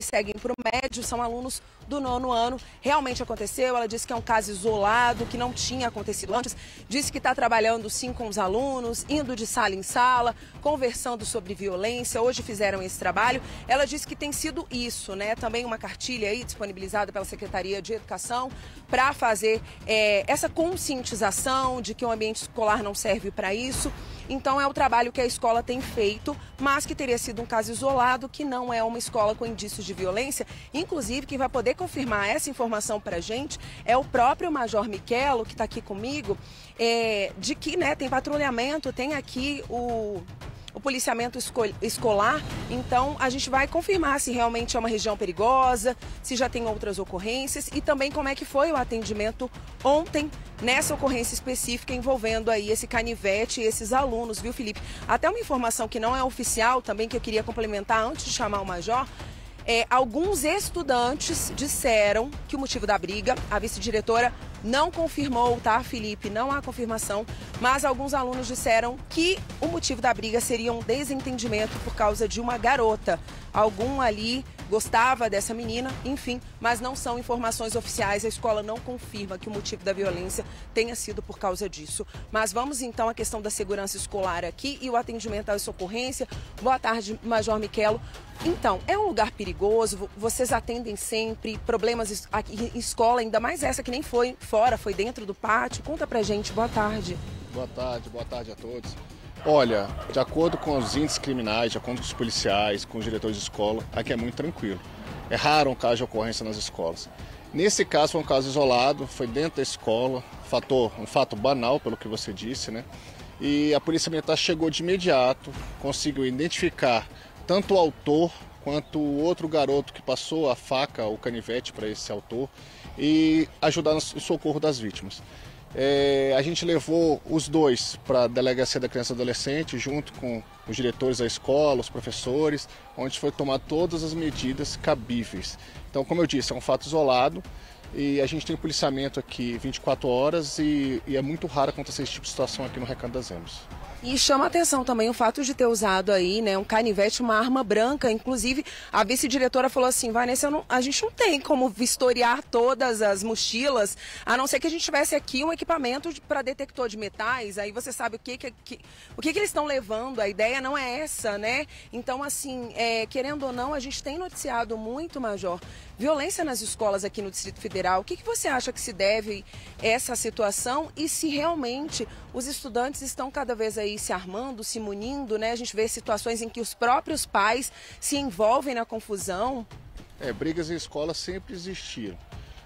para o médio, são alunos do nono ano. Realmente aconteceu, ela disse que é um caso isolado, que não tinha acontecido antes. Disse que está trabalhando sim com os alunos, indo de sala em sala, conversando sobre violência. Hoje fizeram esse trabalho. Ela disse que tem sido isso, né? Também uma cartilha aí disponibilizada pela Secretaria de Educação para fazer é, essa conscientização de que o ambiente escolar não serve para isso. Então é o trabalho que a escola tem feito, mas que teria sido um caso isolado, que não é uma escola com indícios de violência. Inclusive, quem vai poder confirmar essa informação para a gente é o próprio Major Michelo, que está aqui comigo, é, de que né, tem patrulhamento, tem aqui o... o policiamento escolar, então a gente vai confirmar se realmente é uma região perigosa, se já tem outras ocorrências e também como é que foi o atendimento ontem nessa ocorrência específica envolvendo aí esse canivete e esses alunos, viu, Felipe? Até uma informação que não é oficial também que eu queria complementar antes de chamar o Major. É, alguns estudantes disseram que o motivo da briga, a vice-diretora não confirmou, tá, Felipe? Não há confirmação, mas alguns alunos disseram que o motivo da briga seria um desentendimento por causa de uma garota. Algum ali gostava dessa menina, enfim, mas não são informações oficiais. A escola não confirma que o motivo da violência tenha sido por causa disso. Mas vamos então à questão da segurança escolar aqui e o atendimento à ocorrência. Boa tarde, Major Michelo. Então, é um lugar perigoso? Vocês atendem sempre problemas aqui em escola, ainda mais essa que nem foi fora, foi dentro do pátio? Conta pra gente, boa tarde. Boa tarde, boa tarde a todos. Olha, de acordo com os índices criminais, de acordo com os policiais, com os diretores de escola, aqui é muito tranquilo. É raro um caso de ocorrência nas escolas. Nesse caso foi um caso isolado, foi dentro da escola, fator, um fato banal, pelo que você disse, né? E a Polícia Militar chegou de imediato, conseguiu identificar tanto o autor quanto o outro garoto que passou a faca, o canivete para esse autor e ajudar no socorro das vítimas. É, a gente levou os dois para a Delegacia da Criança e Adolescente, junto com os diretores da escola, os professores, onde foi tomar todas as medidas cabíveis. Então, como eu disse, é um fato isolado e a gente tem policiamento aqui vinte e quatro horas e, e é muito raro acontecer esse tipo de situação aqui no Recanto das Emas. E chama atenção também o fato de ter usado aí, né, um canivete, uma arma branca. Inclusive, a vice-diretora falou assim, Vanessa, não, a gente não tem como vistoriar todas as mochilas, a não ser que a gente tivesse aqui um equipamento para detector de metais. Aí você sabe o que, que, que, o que, que eles estão levando, a ideia não é essa, né? Então, assim, é, querendo ou não, a gente tem noticiado muito, Major, violência nas escolas aqui no Distrito Federal. O que, que você acha que se deve a essa situação e se realmente os estudantes estão cada vez aí se armando, se munindo, né? A gente vê situações em que os próprios pais se envolvem na confusão. É, brigas em escola sempre existiram.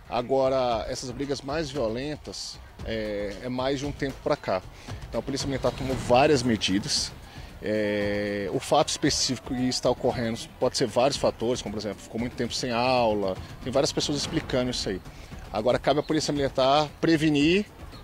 Agora, essas brigas mais violentas é, é mais de um tempo para cá. Então a Polícia Militar tomou várias medidas. É, o fato específico que está ocorrendo pode ser vários fatores, como por exemplo, ficou muito tempo sem aula, tem várias pessoas explicando isso aí. Agora cabe à Polícia Militar prevenir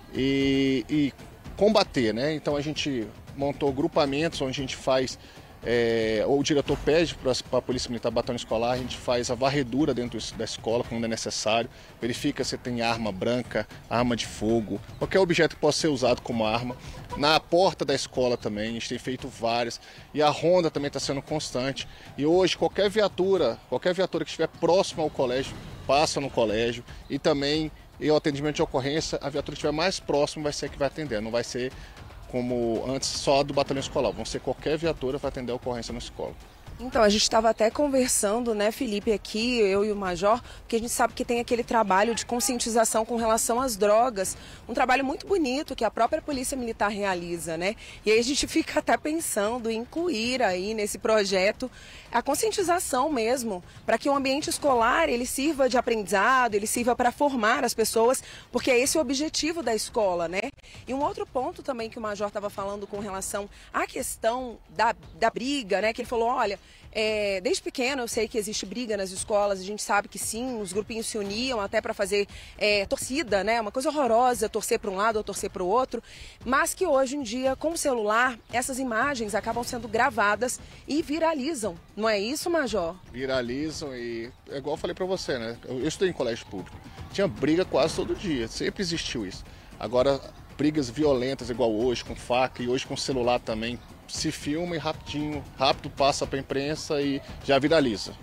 e, e combater, né? Então a gente montou grupamentos onde a gente faz, é, ou o diretor pede para a Polícia Militar Batalhão Escolar, a gente faz a varredura dentro da escola quando é necessário, verifica se tem arma branca, arma de fogo, qualquer objeto que possa ser usado como arma. Na porta da escola também, a gente tem feito várias, e a ronda também está sendo constante. E hoje qualquer viatura, qualquer viatura que estiver próxima ao colégio, passa no colégio, e também e o atendimento de ocorrência, a viatura que estiver mais próxima vai ser a que vai atender, não vai ser como antes só do batalhão escolar, vão ser qualquer viatura para atender a ocorrência na escola. Então, a gente estava até conversando, né, Felipe, aqui, eu e o Major, porque a gente sabe que tem aquele trabalho de conscientização com relação às drogas, um trabalho muito bonito que a própria Polícia Militar realiza, né? E aí a gente fica até pensando em incluir aí nesse projeto a conscientização mesmo, para que o ambiente escolar ele sirva de aprendizado, ele sirva para formar as pessoas, porque é esse o objetivo da escola, né? E um outro ponto também que o Major estava falando com relação à questão da, da briga, né? Que ele falou, olha, É, desde pequeno eu sei que existe briga nas escolas, a gente sabe que sim, os grupinhos se uniam até para fazer é, torcida, né? Uma coisa horrorosa, torcer para um lado ou torcer para o outro, mas que hoje em dia, com o celular, essas imagens acabam sendo gravadas e viralizam, não é isso, Major? Viralizam e, é igual eu falei para você, né? Eu, eu estudei em colégio público, tinha briga quase todo dia, sempre existiu isso. Agora, brigas violentas igual hoje, com faca e hoje com celular também, se filma e rapidinho, rápido passa para a imprensa e já viraliza.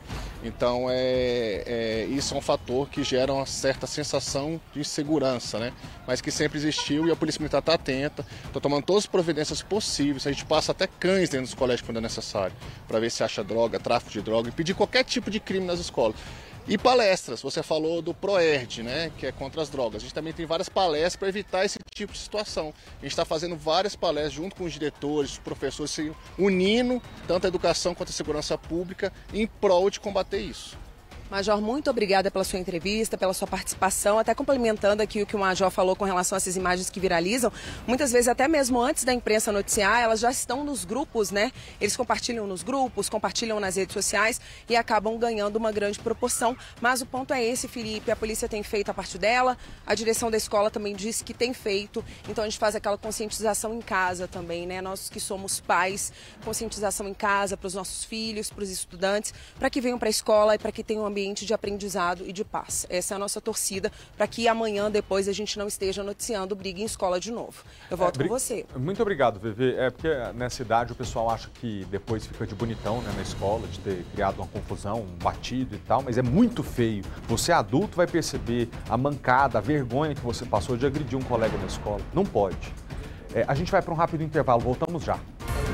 Então, é, é, isso é um fator que gera uma certa sensação de insegurança, né? Mas que sempre existiu e a Polícia Militar está atenta, está tomando todas as providências possíveis. A gente passa até cães dentro dos colégios quando é necessário, para ver se acha droga, tráfico de droga, impedir qualquer tipo de crime nas escolas. E palestras, você falou do PROERD, né, que é contra as drogas. A gente também tem várias palestras para evitar esse tipo de situação. A gente está fazendo várias palestras junto com os diretores, os professores, se unindo tanto a educação quanto a segurança pública em prol de combater isso. Major, muito obrigada pela sua entrevista, pela sua participação, até complementando aqui o que o Major falou com relação a essas imagens que viralizam. Muitas vezes, até mesmo antes da imprensa noticiar, elas já estão nos grupos, né? Eles compartilham nos grupos, compartilham nas redes sociais e acabam ganhando uma grande proporção. Mas o ponto é esse, Felipe, a polícia tem feito a parte dela, a direção da escola também disse que tem feito, então a gente faz aquela conscientização em casa também, né? Nós que somos pais, conscientização em casa para os nossos filhos, para os estudantes, para que venham para a escola e para que tenham um ambiente de aprendizado e de paz. Essa é a nossa torcida para que amanhã, depois, a gente não esteja noticiando briga em escola de novo. Eu volto é, com você. Muito obrigado, Vivi. É porque nessa idade o pessoal acha que depois fica de bonitão, né, na escola, de ter criado uma confusão, um batido e tal, mas é muito feio. Você adulto vai perceber a mancada, a vergonha que você passou de agredir um colega na escola. Não pode. É, a gente vai para um rápido intervalo, voltamos já.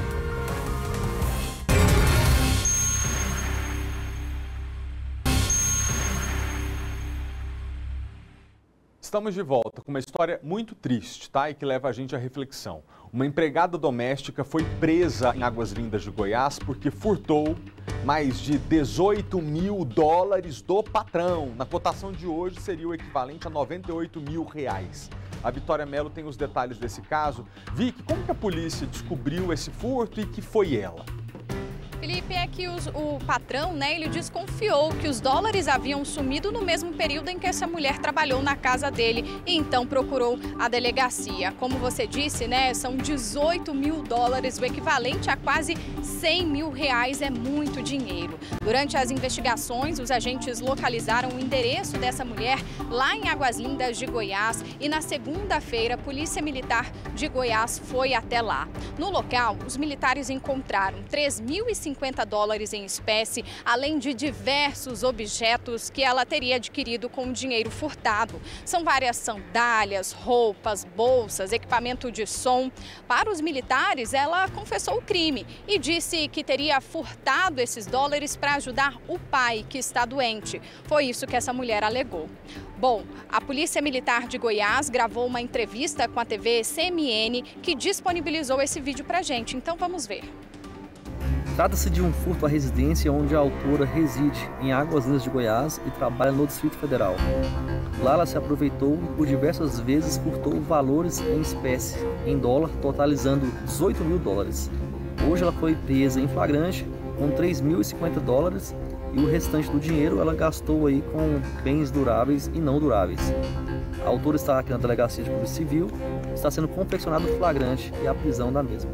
Estamos de volta com uma história muito triste, tá? E que leva a gente à reflexão. Uma empregada doméstica foi presa em Águas Lindas de Goiás porque furtou mais de dezoito mil dólares do patrão. Na cotação de hoje seria o equivalente a noventa e oito mil reais. A Vitória Mello tem os detalhes desse caso. Vicky, como que a polícia descobriu esse furto e que foi ela? Felipe, é que os, o patrão, né, ele desconfiou que os dólares haviam sumido no mesmo período em que essa mulher trabalhou na casa dele e então procurou a delegacia. Como você disse, né, são dezoito mil dólares, o equivalente a quase cem mil reais, é muito dinheiro. Durante as investigações, os agentes localizaram o endereço dessa mulher lá em Águas Lindas de Goiás e na segunda-feira a Polícia Militar de Goiás foi até lá. No local, os militares encontraram três mil e cinquenta dólares em espécie, além de diversos objetos que ela teria adquirido com o dinheiro furtado. São várias sandálias, roupas, bolsas, equipamento de som. Para os militares, ela confessou o crime e disse que teria furtado esses dólares para ajudar o pai, que está doente. Foi isso que essa mulher alegou. Bom, a Polícia Militar de Goiás gravou uma entrevista com a T V C M N que disponibilizou esse vídeo pra gente, então vamos ver. Trata-se de um furto à residência onde a autora reside em Águas Lindas de Goiás e trabalha no Distrito Federal. Lá ela se aproveitou e por diversas vezes furtou valores em espécie, em dólar, totalizando dezoito mil dólares. Hoje ela foi presa em flagrante com três mil e cinquenta dólares e o restante do dinheiro ela gastou aí com bens duráveis e não duráveis. A autora está aqui na Delegacia de Polícia Civil, está sendo confeccionado o flagrante e a prisão da mesma.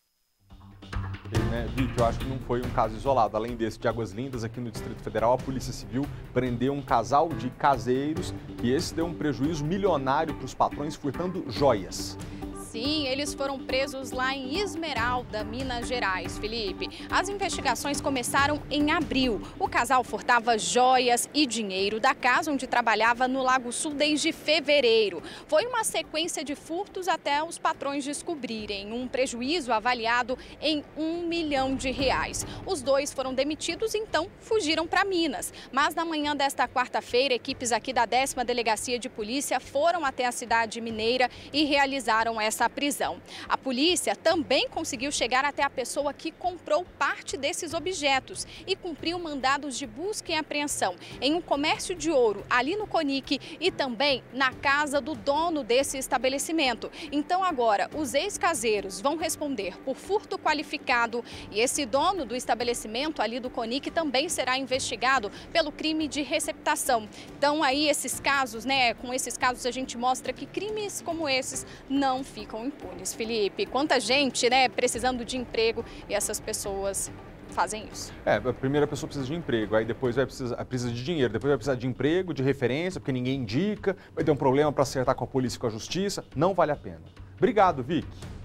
Né, Vicky, eu acho que não foi um caso isolado. Além desse de Águas Lindas, aqui no Distrito Federal, a Polícia Civil prendeu um casal de caseiros e esse deu um prejuízo milionário para os patrões furtando joias. Sim, eles foram presos lá em Esmeralda, Minas Gerais, Felipe. As investigações começaram em abril. O casal furtava joias e dinheiro da casa onde trabalhava no Lago Sul desde fevereiro. Foi uma sequência de furtos até os patrões descobrirem um prejuízo avaliado em um milhão de reais. Os dois foram demitidos, então fugiram para Minas. Mas na manhã desta quarta-feira, equipes aqui da décima Delegacia de Polícia foram até a cidade mineira e realizaram essa prisão. A polícia também conseguiu chegar até a pessoa que comprou parte desses objetos e cumpriu mandados de busca e apreensão em um comércio de ouro ali no Conic e também na casa do dono desse estabelecimento. Então agora os ex-caseiros vão responder por furto qualificado e esse dono do estabelecimento ali do Conic também será investigado pelo crime de receptação. Então aí esses casos, né, com esses casos a gente mostra que crimes como esses não ficam impunes, Felipe. Quanta gente, né, precisando de emprego e essas pessoas fazem isso. É, a primeira pessoa precisa de emprego, aí depois vai precisar, precisa de dinheiro, depois vai precisar de emprego, de referência, porque ninguém indica, vai ter um problema para acertar com a polícia e com a justiça. Não vale a pena. Obrigado, Vicky.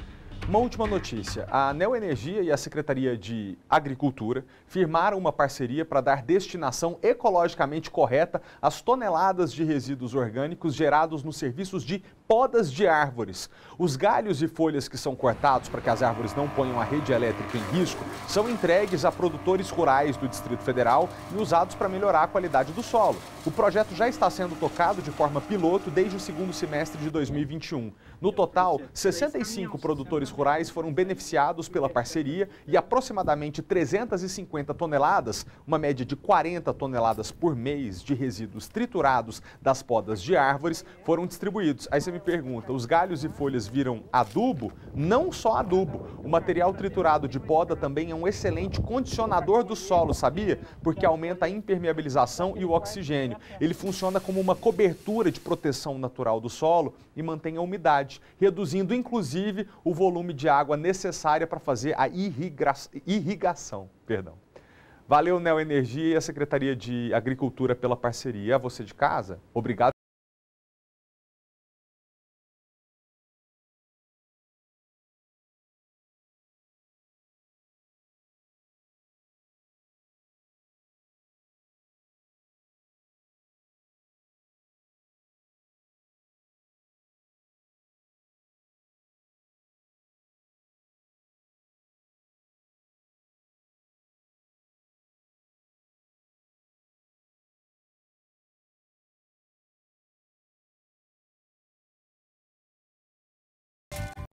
Uma última notícia. A Neoenergia e a Secretaria de Agricultura firmaram uma parceria para dar destinação ecologicamente correta às toneladas de resíduos orgânicos gerados nos serviços de podas de árvores. Os galhos e folhas que são cortados para que as árvores não ponham a rede elétrica em risco são entregues a produtores rurais do Distrito Federal e usados para melhorar a qualidade do solo. O projeto já está sendo tocado de forma piloto desde o segundo semestre de dois mil e vinte e um. No total, sessenta e cinco produtores rurais foram beneficiados pela parceria e aproximadamente trezentas e cinquenta toneladas, uma média de quarenta toneladas por mês de resíduos triturados das podas de árvores, foram distribuídos. Aí você me pergunta, os galhos e folhas viram adubo? Não só adubo. O material triturado de poda também é um excelente condicionador do solo, sabia? Porque aumenta a impermeabilização e o oxigênio. Ele funciona como uma cobertura de proteção natural do solo e mantém a umidade, reduzindo inclusive o volume de água necessária para fazer a irriga... irrigação. Perdão. Valeu, Neoenergia e a Secretaria de Agricultura pela parceria. A você de casa, obrigado.